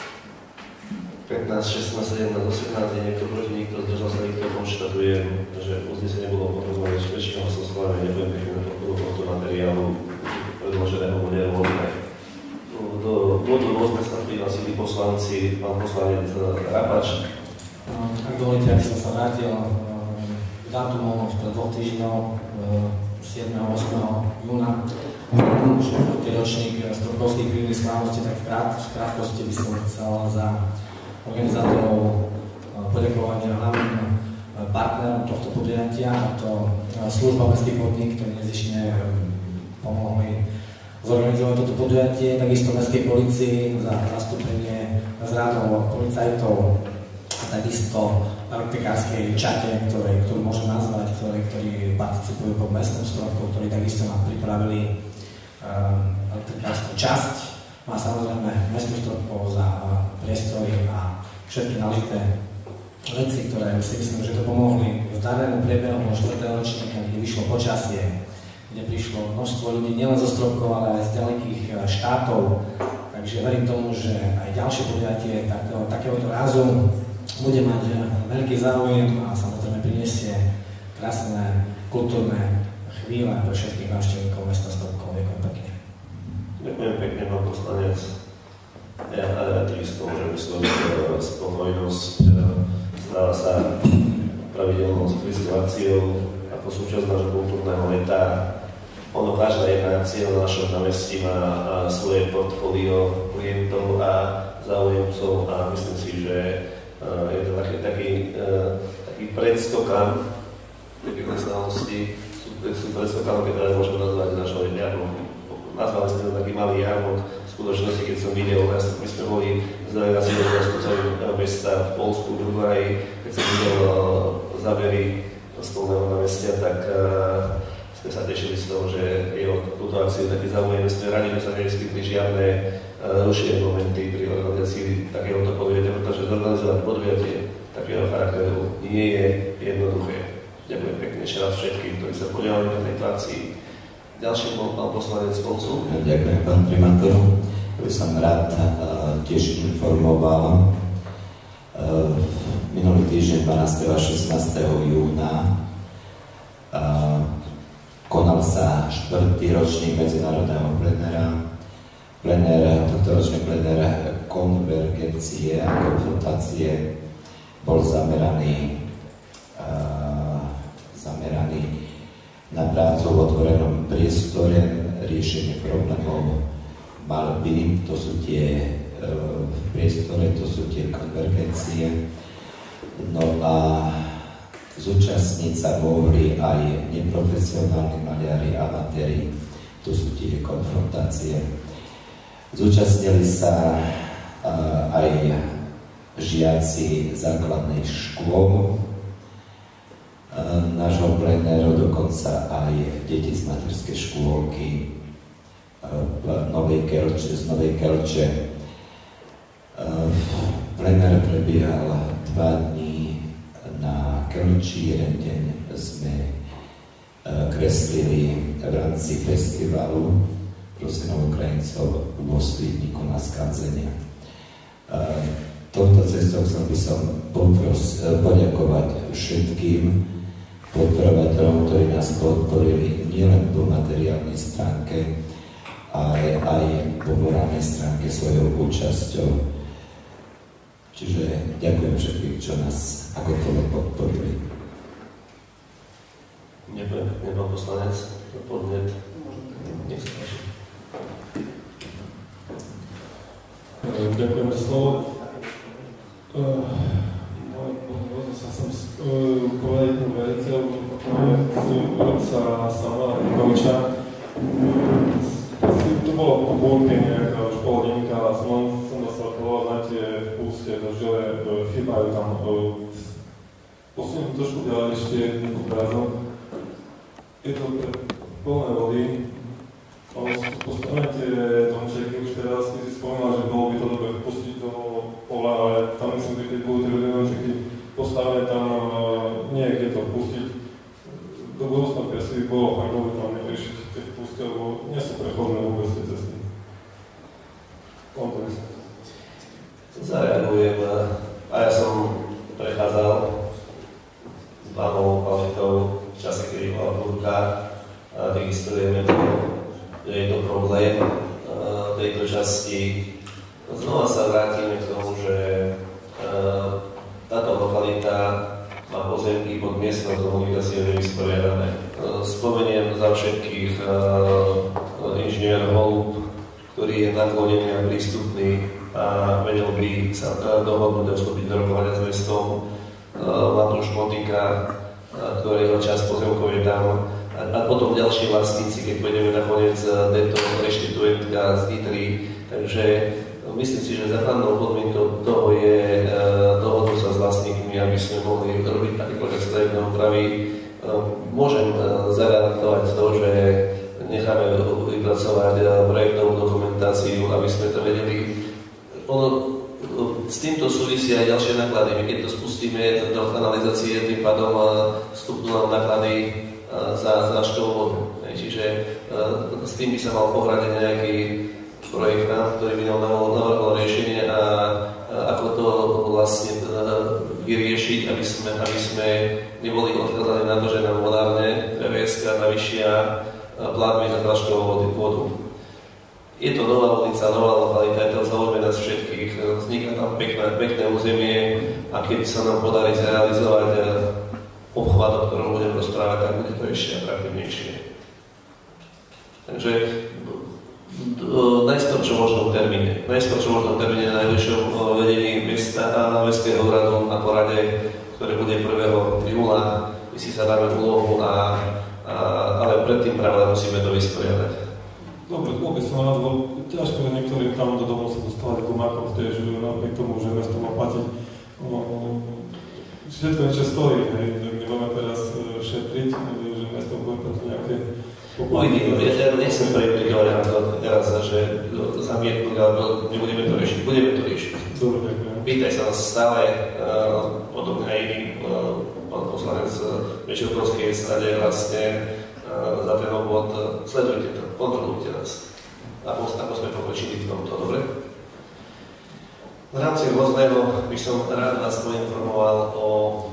pätnásť, šestnásť, sedemnásť, osemnásť, je niekto proti, nikto zdržal sa, nikto konštatuje, že uznesenie bolo potrebné väčšinou som schválené. Ďakujem pekne na podporu tohto materiálu predloženého bude voľné. Do bodu rôzne sa prihlásili poslanci, pán poslanec Rapač. Ak dovolíte, ak som sa vrátil k dátumom pred dvoch týždňov, siedmeho a ôsmeho júna, štvrtý ročník Stropkovských prírodných slávností, tak v, krát, v krátkosti by som chcel za organizátorov poďakovať hlavným partnerom tohto podujatia, a to služba Mestský podnik, ktorí nezištne pomohli zorganizovať toto podujatie, takisto Mestskej policii za zastúpenie z rádov policajtov, a takisto elektrikárskej čate, ktoré, ktorú môžem nazvať, ktoré, ktorí participujú pod mestom Stropkov, ktorí takisto nám pripravili um, elektrikárskú časť. No a samozrejme mesto Stropkov za uh, priestory a všetky náležité veci, ktoré si myslím, že to pomohli v darému priebehu štvrtého ročníka, kde vyšlo počasie, kde prišlo množstvo ľudí nielen zo Stropkov, ale aj z ďalekých štátov. Takže verím tomu, že aj ďalšie podujatie takého, takéhoto rázu bude mať veľký záujem a samozrejme priniesie krásne kultúrne chvíle pre všetkých návštevníkov mesta Stropkov. Ďakujem pekne. Ďakujem pekne, pán poslanec. Ja takisto môžem vysloviť spokojnosť. Stáva sa pravidelnou cyklizáciou ako súčasť nášho kultúrneho leta. Ono, každá jedna akcia na našom námestí má svoje portfólio klientov a záujemcov a myslím si, že je to taký, taký, taký predskokan tej znalosti. Sú si predstav, keď to môžeme nazvať našou jarmok. Nazvali sme to taký malý jarmok. V skutočnosti, keď som videl, my sme boli s delegáciou rozpočtovým mesta v Polsku, v Uruguayi, keď som videl zábery spolného námestia, tak uh, sme sa tešili z toho, že je o túto akciu taký záujem. My sme radi, že sa nevyskytli žiadne rušené momenty pri organizácii takéhoto podujatia, pretože zorganizovať podujatie takého charakteru nie je jednoduché. Ďakujem pekne ešte raz všetkým, ktorí sa podielali na tejto akcii. Ďalší bol pán poslanec Polcu. Ďakujem, pán primátor. Ja by som rád uh, tiež informoval. Uh, minulý týždeň dvanásteho a šestnásteho júna uh, konal sa štvrtý ročník medzinárodného plenera. Plenér, tohto ročný plenér konvergencie a konfrontácie bol zameraný, uh, zameraný na prácu v otvorenom priestore, riešenie problémov malby, to sú tie uh, priestore, to sú tie konvergencie. No a zúčastniť sa mohli aj neprofesionálni maliari, amatéri, to sú tie konfrontácie. Zúčastnili sa uh, aj žiaci základnej škôl uh, nášho plenéru, dokonca aj deti z materskej škôlky uh, v Novej Kelče, z Novej Kelče. Uh, plenér prebiehal dva dní na Kelči, jeden deň sme uh, kreslili v rámci festivalu Prosinov Ukrajincov vo Svítniku na skanzenia. Touto cestou chcel by som popros, poďakovať všetkým podporovateľom, ktorí nás podporili nielen po materiálnej stránke, ale aj po morálnej stránke svojou účasťou. Čiže ďakujem všetkým, čo nás ako toho podporili. Ďakujem, pán poslanec, za podnet. Nech sa páči. Ďakujem za slovo. Rozhodol sa som povedať jednu vec, sa Samuela Nikoviča. To bolo po búrke nejaká už pol hodinka a som dostal povedať na tie vpúste, že chýbajú tam. Posuniem trošku ďalej ešte jedným obrázom. Je to plné vody. Postavujete domčeky už teraz, keď si spomínal, že bolo by to dobre pustiť do pola, ale tam myslím, že keď budú tie domčeky postavené tam niekde to pustiť. Do budúcna presne by bolo fakt dobre tam neriešiť tie vpusty, lebo nie sú prechodné vôbec tie cesty. Tomto myslím. Zareagujem. A ja som prechádzal s babou kvalitou v čase, kedy bola búrka a registrujeme to. Je to problém uh, tejto časti. Znova sa vrátime k tomu, že uh, táto lokalita má pozemky pod miestnou komunikáciou nevysporiadané. Uh, spomeniem za všetkých uh, inžinier Holub, ktorý je naklonený a prístupný a vedel by sa uh, dohodnúť a vstúpiť do rokovania s mestom. Uh, Matúš Motika, uh, ktorého časť pozemkov je tam. A potom ďalší vlastníci, keď pôjdeme nakoniec Deto, reštituentka z Nitry. Takže myslím si, že základnou podmienkou toho je dohodnúť sa s vlastníkmi, aby sme mohli robiť akékoľvek stavebné opravy. Môžem zagarantovať to, že necháme vypracovať projektovú dokumentáciu, aby sme to vedeli. Ono, s týmto súvisia aj ďalšie náklady. My keď to spustíme do kanalizácie, tým pádom vstupnú nám náklady za značkovú vodu. Čiže uh, s tým by sa mal pohradiť nejaký projektant, ktorý by nám navrhol riešenie a uh, ako to vlastne uh, vyriešiť, aby sme, aby sme neboli odkazaní na to, že nám vodárne pé vé eska navýšia uh, platby za značkovú vodu. Je to nová ulica, nová lokalita, je to v záujme nás všetkých. Vzniká tam pekné, pekné územie a keď sa nám podarí zrealizovať uh, obchvat, o ktorom budem rozprávať, tak bude to ešte atraktívnejšie. Takže najskôr čo možno v termíne. Najskôr čo možno v termíne na najvyššom vedení mesta a mestského úradu na porade, ktoré bude prvého júla. My si sa dáme úlohu a, a problém, musíme to vysporiadať. Dobre, vôbec som rád, lebo ťažko je niektorým tam do domov sa dostávať gumákom, že napriek tomu, že mesto má platiť. Všetko niečo stojí, hej, nemáme teraz šetriť, že mesto bude platiť nejaké poplatky. Uvidím, ja nechcem prejudikovať na to teraz, že zamietnúť, alebo nebudeme to riešiť, budeme to riešiť. Dobre, ďakujem. Pýtaj sa nás stále, uh, podobne aj iný uh, pán poslanec v Večerkovskej strade vlastne uh, za ten obvod. Uh, sledujte to, kontrolujte nás. Ako, ako sme pokročili v tomto, dobre? V rámci rôzneho by som rád vás poinformoval o...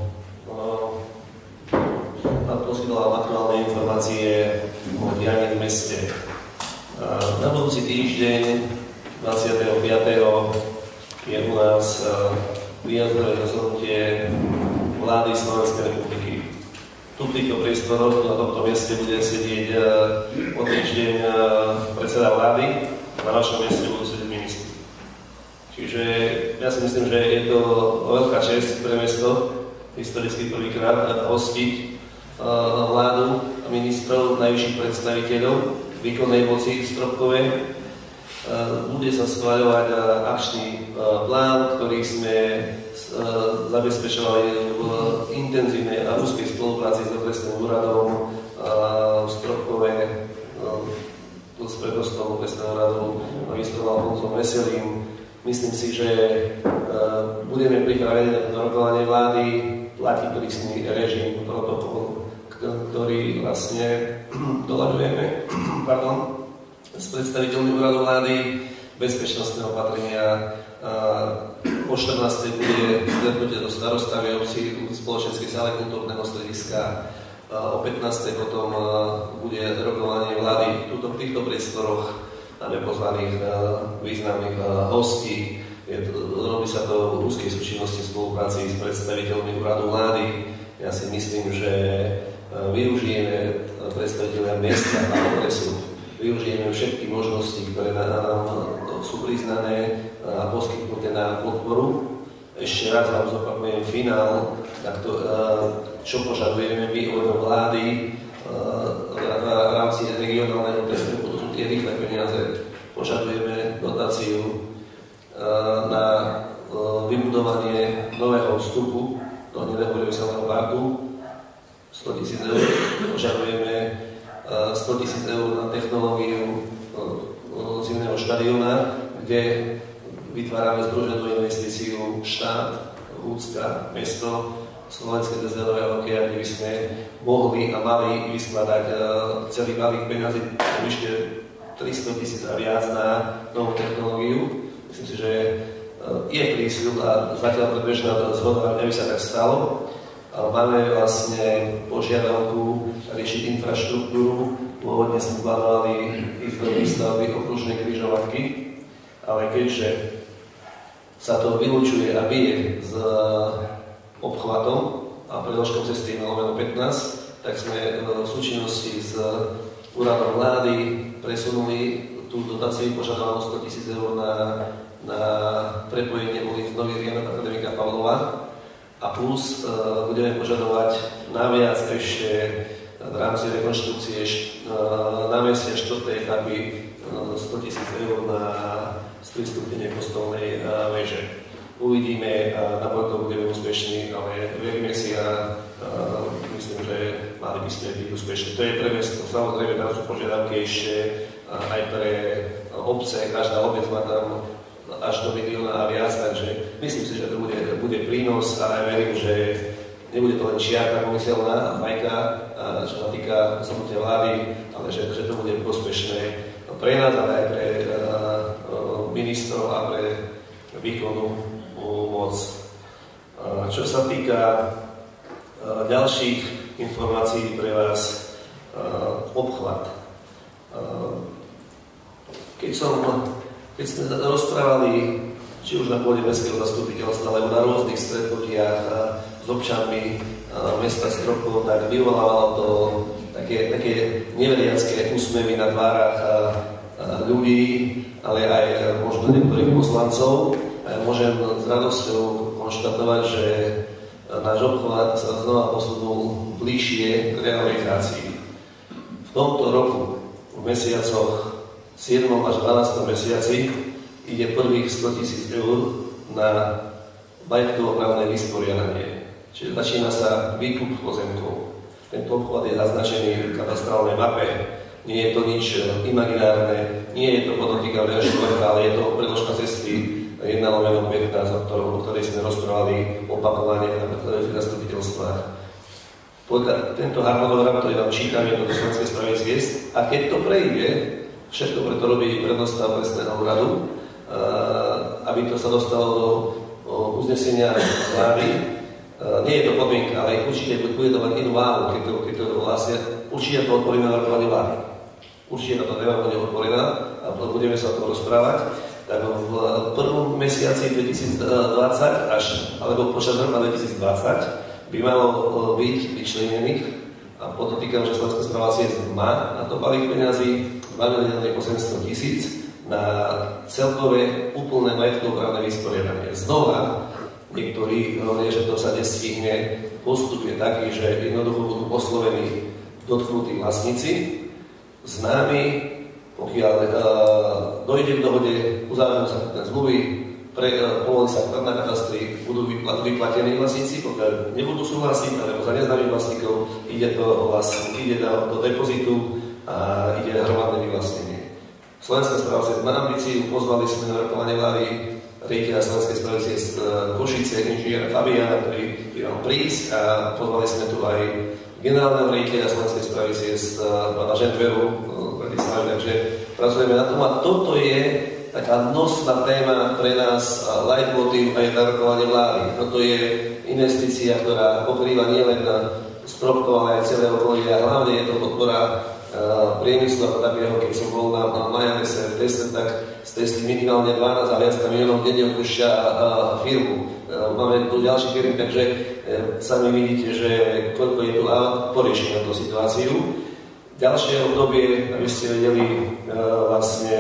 Pán poskytol vám aktuálne informácie o dianí v meste. Uh, na budúci týždeň, dvadsiateho piateho je u nás výjazdové rozhodnutie vlády Slovenskej republiky. Tu v týchto priestoroch na tomto mieste bude sedieť o týždeň predseda vlády, na vašom mieste budú sedieť ministri. Čiže ja si myslím, že je to veľká česť pre mesto, historicky prvýkrát hostiť vládu a ministrov, najvyšších predstaviteľov výkonnej moci stropkovej. Bude sa schváľovať akčný plán, ktorý sme zabezpečovali v intenzívnej a úzkej spolupráci s okresným úradom v Stropkove, s prednostom okresného úradu ministrom Alfonsom Veselým. Myslím si, že budeme pripravení na rokovanie vlády, platí prísny režim, protokol, ktorý vlastne doľaďujeme, pardon, s predstaviteľmi úradu vlády, bezpečnostné opatrenia. O štrnástej bude stretnutie do starostávy obcí v spoločenskej sále kultúrneho strediska. O pätnástej potom bude rokovanie vlády tuto v týchto priestoroch. Máme pozvaných významných hostí. Robí sa to v úzkej súčinnosti v spolupráci s predstaviteľmi úradu vlády. Ja si myslím, že využijeme predstaviteľia miesta a okresu. Využijeme všetky možnosti, ktoré nám sú priznané a poskytnuté na podporu. Ešte raz vám zopakujem finál, to, čo požadujeme my od vlády v rámci regionálneho testu, to sú tie rýchle peniaze. Požadujeme dotáciu na vybudovanie nového vstupu do hnedého priemyselného parku sto tisíc eur. Požadujeme sto tisíc eur na technológiu zimného štadióna, kde vytvárame združenú investíciu štát, Ľudská, mesto, Slovenské dezertové hokeja, kde by sme mohli a mali vyskladať celý balík peniazy v výške tristo tisíc a viac na novú technológiu. Myslím si, že je prísľub a zatiaľ predbežná zhoda, aby sa tak stalo. Máme vlastne požiadavku riešiť infraštruktúru. Pôvodne sme plánovali ísť do výstavby okružnej križovatky, ale keďže sa to vylučuje a bije s obchvatom a predĺžkou cesty na lomeno pätnásť, tak sme v súčinnosti s úradom vlády presunuli tú dotáciu požadovanú sto tisíc eur na, na prepojenie ulic Nový Rianok akademika Pavlova. A plus uh, budeme požadovať naviac ešte v rámci rekonštrukcie uh, námestia štvrtej etapy uh, sto tisíc eur na sprístupnenie kostolnej uh, veže. Uvidíme, uh, nakoľko budeme úspešní, ale veríme si a uh, myslím, že mali by sme byť úspešní. To je pre mesto. Samozrejme, tam sú požiadavky ešte uh, aj pre uh, obce, každá obec má tam až do milióna a viac, takže myslím si, že to bude, bude prínos a aj verím, že nebude to len čiarka pomyselná bajka, čo sa týka samotnej vlády, ale že, že to bude prospešné pre nás, ale aj pre uh, ministrov a pre výkonnú moc. Uh, čo sa týka uh, ďalších informácií pre vás, uh, obchvat. Uh, keď som Keď sme rozprávali, či už na pôde mestského zastupiteľstva, alebo na rôznych stretnutiach s občanmi mesta Stropkov, tak vyvolávalo to také, také neveriacké úsmevy na tvárach ľudí, ale aj možno niektorých poslancov. A ja môžem s radosťou konštatovať, že náš obchvat sa znova posunul bližšie k realizácii. V tomto roku v mesiacoch siedmom až dvanástom mesiaci ide prvých sto tisíc eur na majetkovo-právne vysporiadanie. Čiže začína sa výkup pozemkov. Tento obchvat je zaznačený v katastrálnej mape. Nie je to nič imaginárne, nie je to podotýka vé štvorka, ale je to predložka cesty jedna lomeno pätnásť, o, ktorom, o ktorej sme rozprávali opakovane na predchádzajúcich zastupiteľstvách. Tento harmonogram, ktorý vám čítam, je to do Slovenskej správy ciest, a keď to prejde, všetko preto robí prednosta lesného úradu, aby to sa dostalo do uznesenia vlády. Nie je to podmienka, ale určite bude to mať inú váhu, keď to, keď to vlastne určite to odporíme na rokovanie vlády. Určite táto téma bude otvorená a budeme sa o tom rozprávať. Tak v prvom mesiaci dvetisícdvadsať až, alebo počas roka dvetisícdvadsať by malo byť vyčlenených, a podotýkam, že Slovenská správa ciest má na to balík peňazí dva milióny osemsto tisíc na celkové úplné majetkovo-právne vysporiadanie. Znova niektorí hovoria, že to sa nestihne. Postup je taký, že jednoducho budú oslovení dotknutí vlastníci, známi, pokiaľ uh, dojde k dohode, uzavrú sa zmluvy, uh, povolí sa na katastri, budú vyplat, vyplatení vlastníci, pokiaľ nebudú súhlasiť, alebo za neznámych vlastníkov ide to vlastne, ide do, do depozitu a ide hromadné vyvlastnenie. Slovenská správa ciest má ambíciu, pozvali sme na rokovanie vlády riaditeľa Slovenskej správy ciest Košice, inžiniera Fabiana, ktorý by mal prísť, a pozvali sme tu aj generálneho riaditeľa Slovenskej správy ciest pána Žentveru, takže pracujeme na tom, a toto je taká nosná téma pre nás, leitmotiv aj na rokovanie vlády. Toto je investícia, ktorá pokrýva nielen na Stropkov, ale aj celé okolie, a hlavne je to podpora Uh, priemyslu ako takého. Keď som bol na, na Majanese v teste, tak z testy minimálne dvanásť a viac miliónov denne opúšťa uh, firmu. Uh, máme tu ďalšie firmy, takže uh, sami vidíte, že koľko je tu a poriešiť na tú situáciu. Ďalšie obdobie, aby ste vedeli, uh, vlastne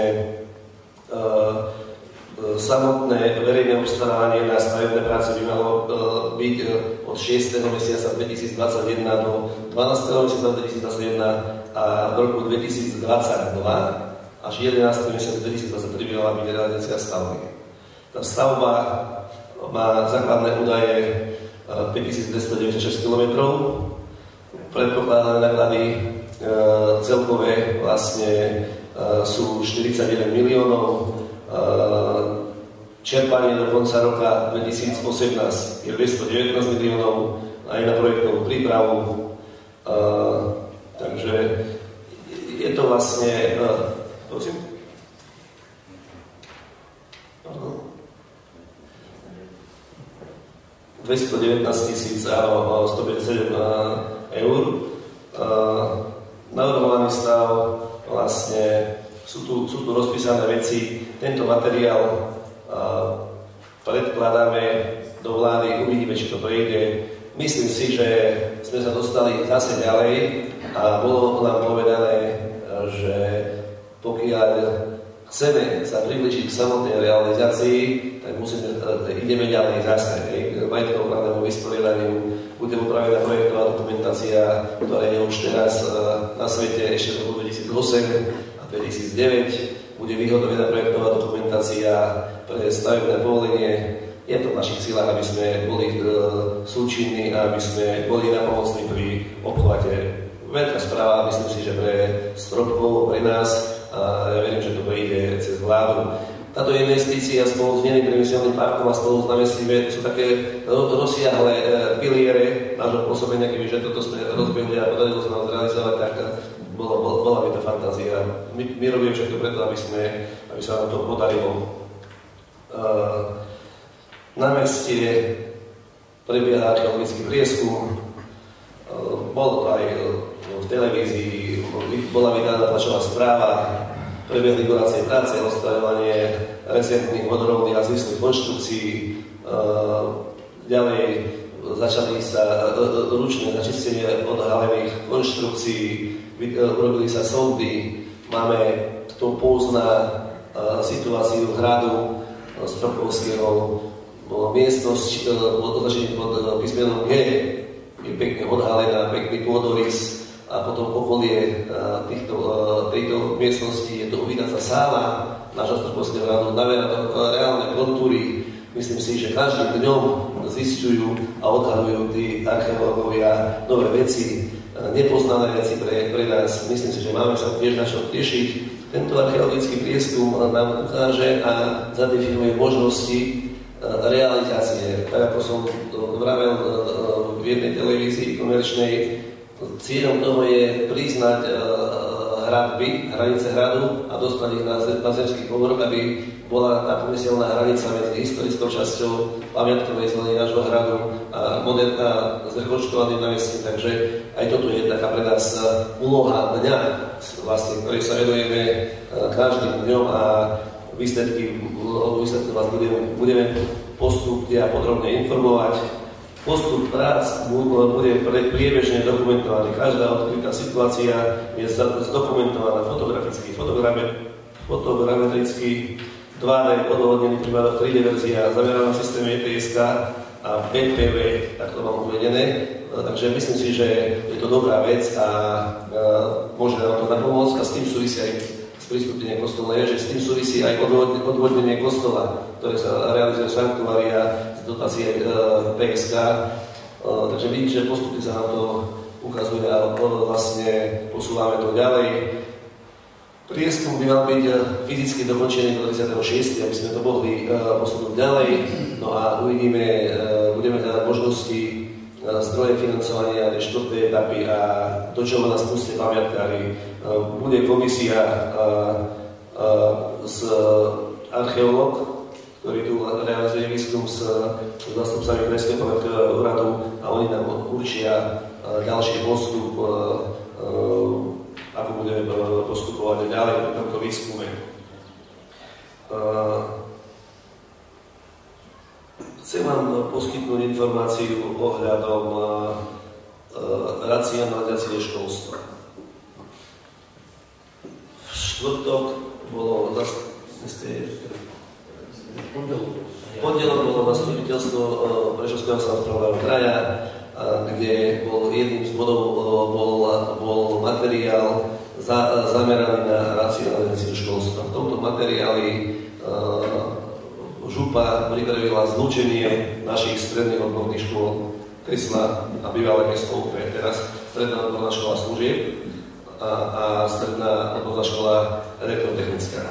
uh, uh, samotné verejné obstarávanie na stavebné práce by malo uh, byť uh, od šiesteho mesiaca dvetisícdvadsaťjeden do dvanásteho mesiaca dvetisícdvadsaťjeden a v roku dvetisícdvadsaťdva až jedenásteho mesiaca dvetisícdvadsaťtri by mala byť realizácia stavby. Tá stavba má základné údaje päťtisícdvestodeväťdesiatšesť kilometrov, predpokladané náklady e, celkové vlastne e, sú štyridsaťjeden miliónov, e, čerpanie do konca roka dvetisícosemnásť je dvestodevätnásť miliónov aj na projektovú prípravu. E, Takže je to vlastne, uh, prosím? dvestodevätnásť tisíc a stopäťdesiatsedem eur. Uh, navrhovaný stav, vlastne sú tu, sú tu rozpísané veci. Tento materiál uh, predkladáme do vlády, uvidíme, či to prejde. Myslím si, že sme sa dostali zase ďalej a bolo nám povedané, že pokiaľ chceme sa približiť k samotnej realizácii, tak musíme, ideme ďalej zase. Majetkovo-právnemu vysporiadaniu bude upravená projektová dokumentácia, ktorá je už teraz na svete ešte v roku dvetisícosem a dvetisícdeväť. Bude vyhotovená projektová dokumentácia pre stavebné povolenie. Je to v našich silách, aby sme boli súčinní a aby sme boli napomocní pri obchvate. Veľká správa, myslím si, že pre Stropkov, pre nás, a ja verím, že to prejde cez vládu. Táto investícia spolu s Neným priemyselným parkom a spolu s námestím sú také rozsiahle piliere nášho pôsobenia, kebyže toto sme rozbehli a podarilo sa nám zrealizovať, tak bola, bola, bola by to fantázia. My, my robíme všetko preto, aby, sme, aby sa nám to podarilo. Uh, námestie prebieha archeologický prieskum, uh, bolo to aj v televízii, bola vydaná tlačová správa, prebehli konacie práce, odstraňovanie recentných vodorovných a získnych konštrukcií, ďalej začali sa ručné začistenie odhalených konštrukcií, urobili sa sondy, máme, kto pozná situáciu hradu Stropkovského, miestnosť označený pod písmenom G, je pekne odhalená, pekný pôdorys, a potom okolie týchto, tejto miestnosti je to uvítaca sála nášho Stropolského hradu, naviera do reálne kontúry. Myslím si, že každým dňom zisťujú a odhalujú tí archeológovia nové veci, nepoznané veci pre, pre nás. Myslím si, že máme sa tiež na čo tešiť. Tento archeologický prieskum nám ukáže a zadefinuje možnosti realizácie. Tak ako som vravel v jednej televízii komerčnej, cieľom toho je priznať hradby, hranice hradu a dostať ich na, na zemský povrch, aby bola tá pomyselná hranica medzi historickou časťou pamiatkovej zóny nášho hradu a moderná zrekonštruovaným námestím. Takže aj toto je taká pre nás úloha dňa, vlastne, ktorej sa venujeme každým dňom a výsledky, o výsledky vás budeme, budeme postupne a podrobne informovať. Postup prác bude priebežne dokumentovaný. Každá odkrytá situácia je zdokumentovaná fotograficky, fotogrametricky, dva dé odôvodnený prípadov tri dé verzia, zameraná na systéme é té es ká a bé pé vé, tak to mám uvedené. Takže myslím si, že je to dobrá vec a môže nám to napomôcť a s tým súvisí aj sprístupnenie kostola je, že s tým súvisí aj odvodnenie kostola, ktoré sa realizuje v sanktuária z dotácie pé es ká. Takže vidíte, že postupne sa nám to ukazuje a vlastne posúvame to ďalej. Prieskum by mal byť fyzicky dokončený do tridsiateho šiesteho aby sme to mohli posunúť ďalej. No a uvidíme, budeme hľadať možnosti zdroje financovania štvrtej etapy a do čoho nás pustia pamiatkári. Bude komisia z archeológ, ktorý tu realizuje výskum s zástupcami Krajského pamiatkového úradu a oni nám určia ďalší postup, ako budeme postupovať ďalej v tomto výskume. Chcem vám poskytnúť informáciu ohľadom racionalizácie školstva. V štvrtok bolo v pondelok bolo zastupiteľstvo Prešovského samosprávneho kraja, kde bol jedným z bodov bol, bol materiál za, zameraný na racionalizáciu školstva. V tomto materiáli župa pripravila zlúčenie našich stredných odborných škôl Tesla a bývalé mesto ú pé, teraz stredná odborná škola služieb a, a stredná odborná škola elektrotechnická.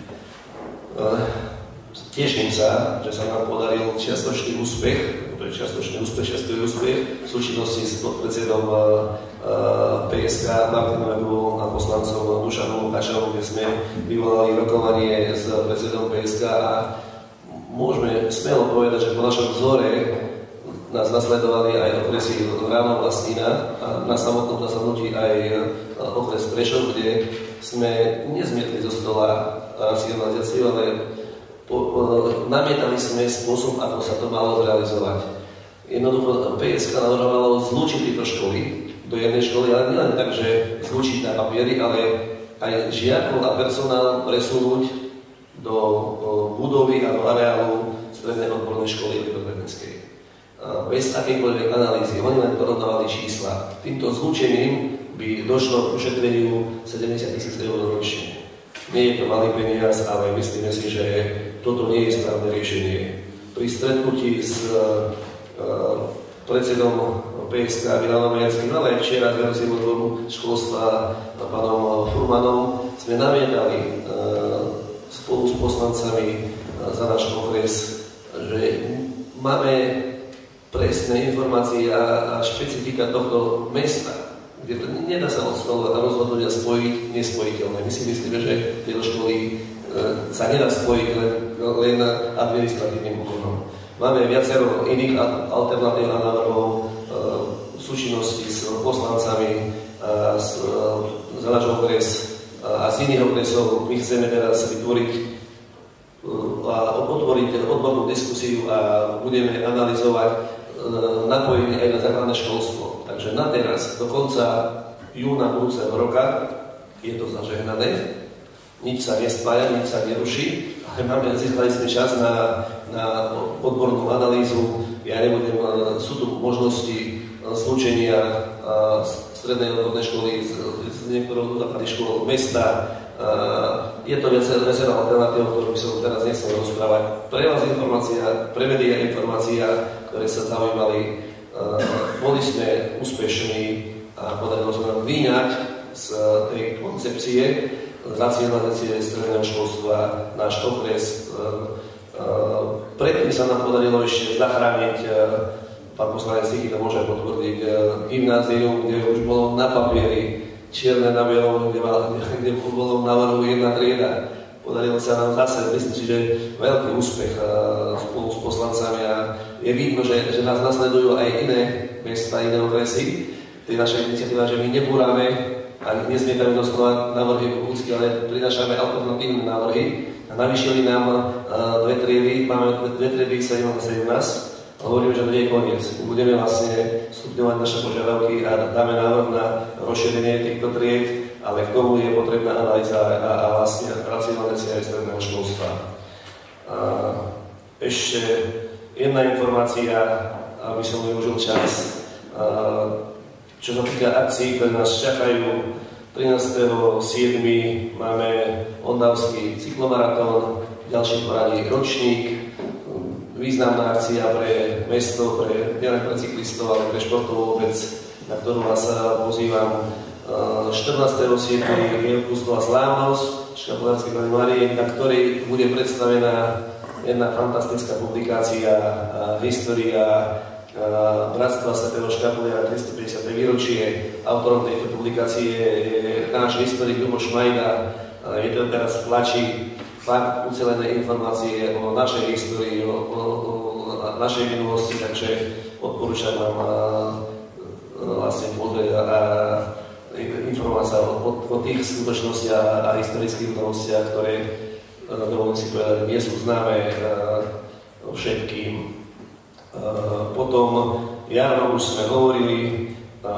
Teším sa, že sa nám podaril čiastočný úspech, to je čiastočný úspech, čiastočný úspech v súčinnosti s podpredsedom pé es ká Martinom Eguvom a poslancom Dušanom Lukáčom, kde sme vyvolali rokovanie s predsedom pé es ká a môžeme smelo povedať, že po našom vzore nás nasledovali aj okresy Ránov a Stina a na samotnom zasadnutí aj okres Prešov, kde sme nezmietli zo stola racionalizáciu, ale po, po, namietali sme spôsob, ako sa to malo zrealizovať. Jednoducho pé es ká navrhovalo zlúčiť tieto školy do jednej školy, ale nielen tak, že zlúčiť na papieri, ale aj žiakov a personál presunúť do budovy a do areálu strednej odbornej školy elektrotechnickej. Bez akejkoľvek analýzy, oni len porovnávali čísla. Týmto zlúčením by došlo k ušetreniu sedemdesiat tisíc eur ročne. Nie je to malý peniaz, ale myslíme si, že toto nie je správne riešenie. Pri stretnutí s uh, predsedom pé es ká Milanom Majerským, ale aj včera s vedúcim odboru školstva pánom Furmanom sme namietali uh, spolu s poslancami za náš okres, že máme presné informácie a, a špecifika tohto mesta, kde nedá sa od stolu rozhodnúť a spojiť nespojiteľné. My si myslíme, že tieto školy e, sa nedá spojiť len, len administratívnym úkonom. Máme viacero iných alternatív a návrhov e, v súčinnosti s poslancami a s, e, za náš okres a z iných okresov. My chceme teraz vytvoriť a otvoriť odbornú diskusiu a budeme analyzovať napojenie aj na základné školstvo. Takže na teraz, do konca júna budúceho roka, je to zažehnané, nič sa nespája, nič sa neruší, ale máme, získali sme čas na, na odbornú analýzu. Ja nebudem, sú tu možnosti zlúčenia strednej odbornej školy, z, z niektorých základných škôl mesta. Je to viacero alternatív, o ktorých by som teraz nechcel rozprávať. Pre vás informácia, pre médiá informácia, ktoré sa zaujímali. Boli sme úspešní a podarilo sa nám vyňať z tej koncepcie racionalizácie stredného školstva náš okres. Predtým sa nám podarilo ešte zachrániť, pán poslanec Sichy to môže potvrdiť, gymnázium, kde už bolo na papieri čierne na bielom, kde, kde bolo na návrhu jedna trieda. Podarilo sa nám zase, myslím si, že veľký úspech spolu s poslancami a je vidno, že, že nás nasledujú aj iné mesta, iné okresy. Tej našej iniciatíva, že my nebúrame a nesmietame doslova návrhy Bubucky, ale prinášame alternatívne návrhy. A navýšili nám uh, dve triedy, máme dve triedy sedemnásť sedemnásť a hovoríme, že to nie je koniec. Budeme vlastne stupňovať naše požiadavky a dáme návrh na rozšírenie týchto tried, ale k tomu je potrebná analýza a, a, a vlastne racionalizácia stredného školstva. Uh, ešte jedna informácia, aby som využil čas. Uh, Čo sa týka akcií, ktoré nás čakajú, trinásteho siedmeho máme Ondavský cyklomaratón, ďalší poradí ročník, významná akcia pre mesto, pre, nielen pre cyklistov, ale pre športovú obec, na ktorú vás pozývam. štrnásteho siedmeho je Pustova slávnosť Škapolárskej Panny Márie, na ktorej bude predstavená jedna fantastická publikácia, história Bratstva svätého Škapuliara tristopäťdesiate výročie. Autorom tejto publikácie je náš historik Ľuboš Majda. Je to teraz v tlači fakt ucelené informácie o našej histórii, o, o, o našej minulosti, takže odporúčam vám vlastne pozrieť a informácia o, o tých skutočnostiach a, a historických udalostiach, ktoré, dovolím si povedať, nie sú známe všetkým. Uh, potom jarno už sme hovorili, uh,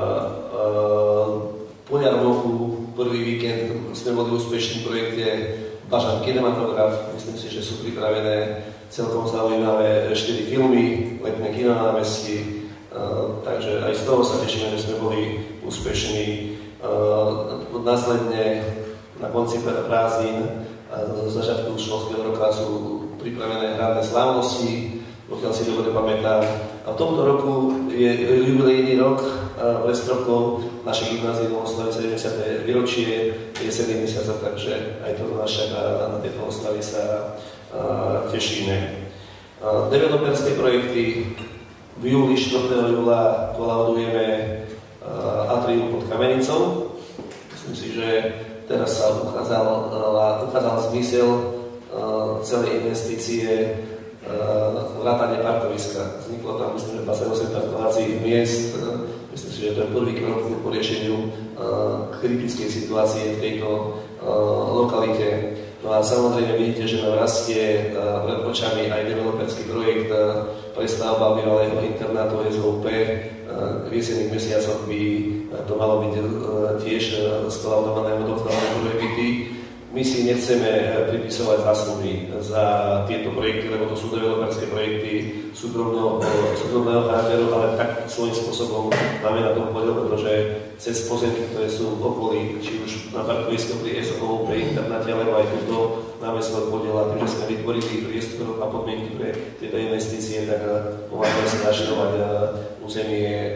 uh, po jarnoku, prvý víkend sme boli úspešní v projekte Bažant kinematograf. Myslím si, že sú pripravené celkom zaujímavé štyri filmy, letné kino na námestí, uh, takže aj z toho sa tešíme, že sme boli úspešní. Uh, následne na konci prázdnin a začiatku školského roka sú pripravené hradné slávnosti, pokiaľ si dobre pamätám. A v tomto roku je jubilejný rok, pre rokov naše gymnázium oslaví sedemdesiate výročie, je sedem mesiacov, takže aj to nás čaká, na tieto oslavy sa tešíme. Developerské projekty v júli, štvrtého júla kolaudujeme atrium pod Kamenicou. Myslím si, že teraz sa ukázal, ukázal zmysel celej investície vrátane parkoviska. Vzniklo tam, myslím, že dvadsaťosem parkovacích miest. Myslím si, že to je prvý krok po riešeniu kritickej situácie v tejto lokalite. No a samozrejme vidíte, že nám rastie pred očami aj developerský projekt prestavba bývalého internátu es há pé. V jesenných mesiacoch by to malo byť tiež skolaudované odovzdávané projekty. My si nechceme pripisovať zásluhy za tieto projekty, lebo to sú developerské projekty súkromného charakteru, ale tak svojím spôsobom máme na tom podiel, pretože cez pozemky, ktoré sú v okolí, či už na parkovisku pri es há pé internáte, alebo aj tuto máme svoj podiel a tým, že sme vytvorili priestor a podmienky pre tieto investície, tak pomáhame sa naširovať územie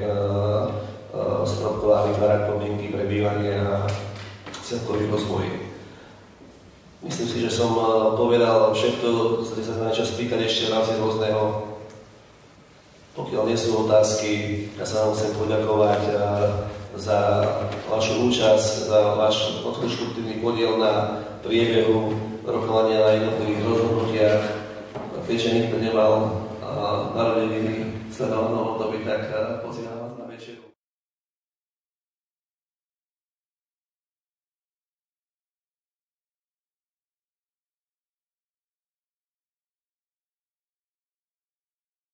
Stropkova, vytvárať podmienky pre bývanie a celkový rozvoj. Myslím si, že som povedal všetko, chcete sa na niečo spýtať ešte v rámci rôzneho. Pokiaľ nie sú otázky, ja sa vám chcem poďakovať za vašu účasť, za váš konštruktívny podiel na priebehu rokovania na jednotlivých rozhodnutiach. Keďže nikto nemal narodeniny sledovaného období, tak pozývam